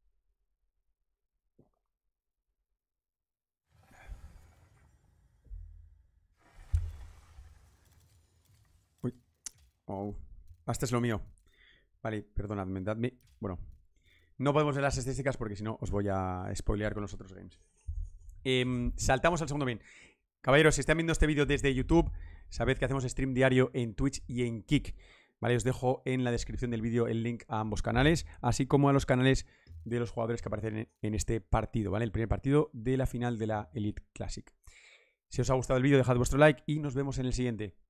Uy. Oh. Este es lo mío. Vale, perdonadme, dadme. Bueno, no podemos ver las estadísticas porque si no os voy a spoilear con los otros games. Saltamos al segundo bien. Caballeros, si están viendo este vídeo desde YouTube, sabed que hacemos stream diario en Twitch y en Kick. Vale, os dejo en la descripción del vídeo el link a ambos canales, así como a los canales de los jugadores que aparecen en este partido, ¿vale? El primer partido de la final de la Elite Classic. Si os ha gustado el vídeo, dejad vuestro like y nos vemos en el siguiente.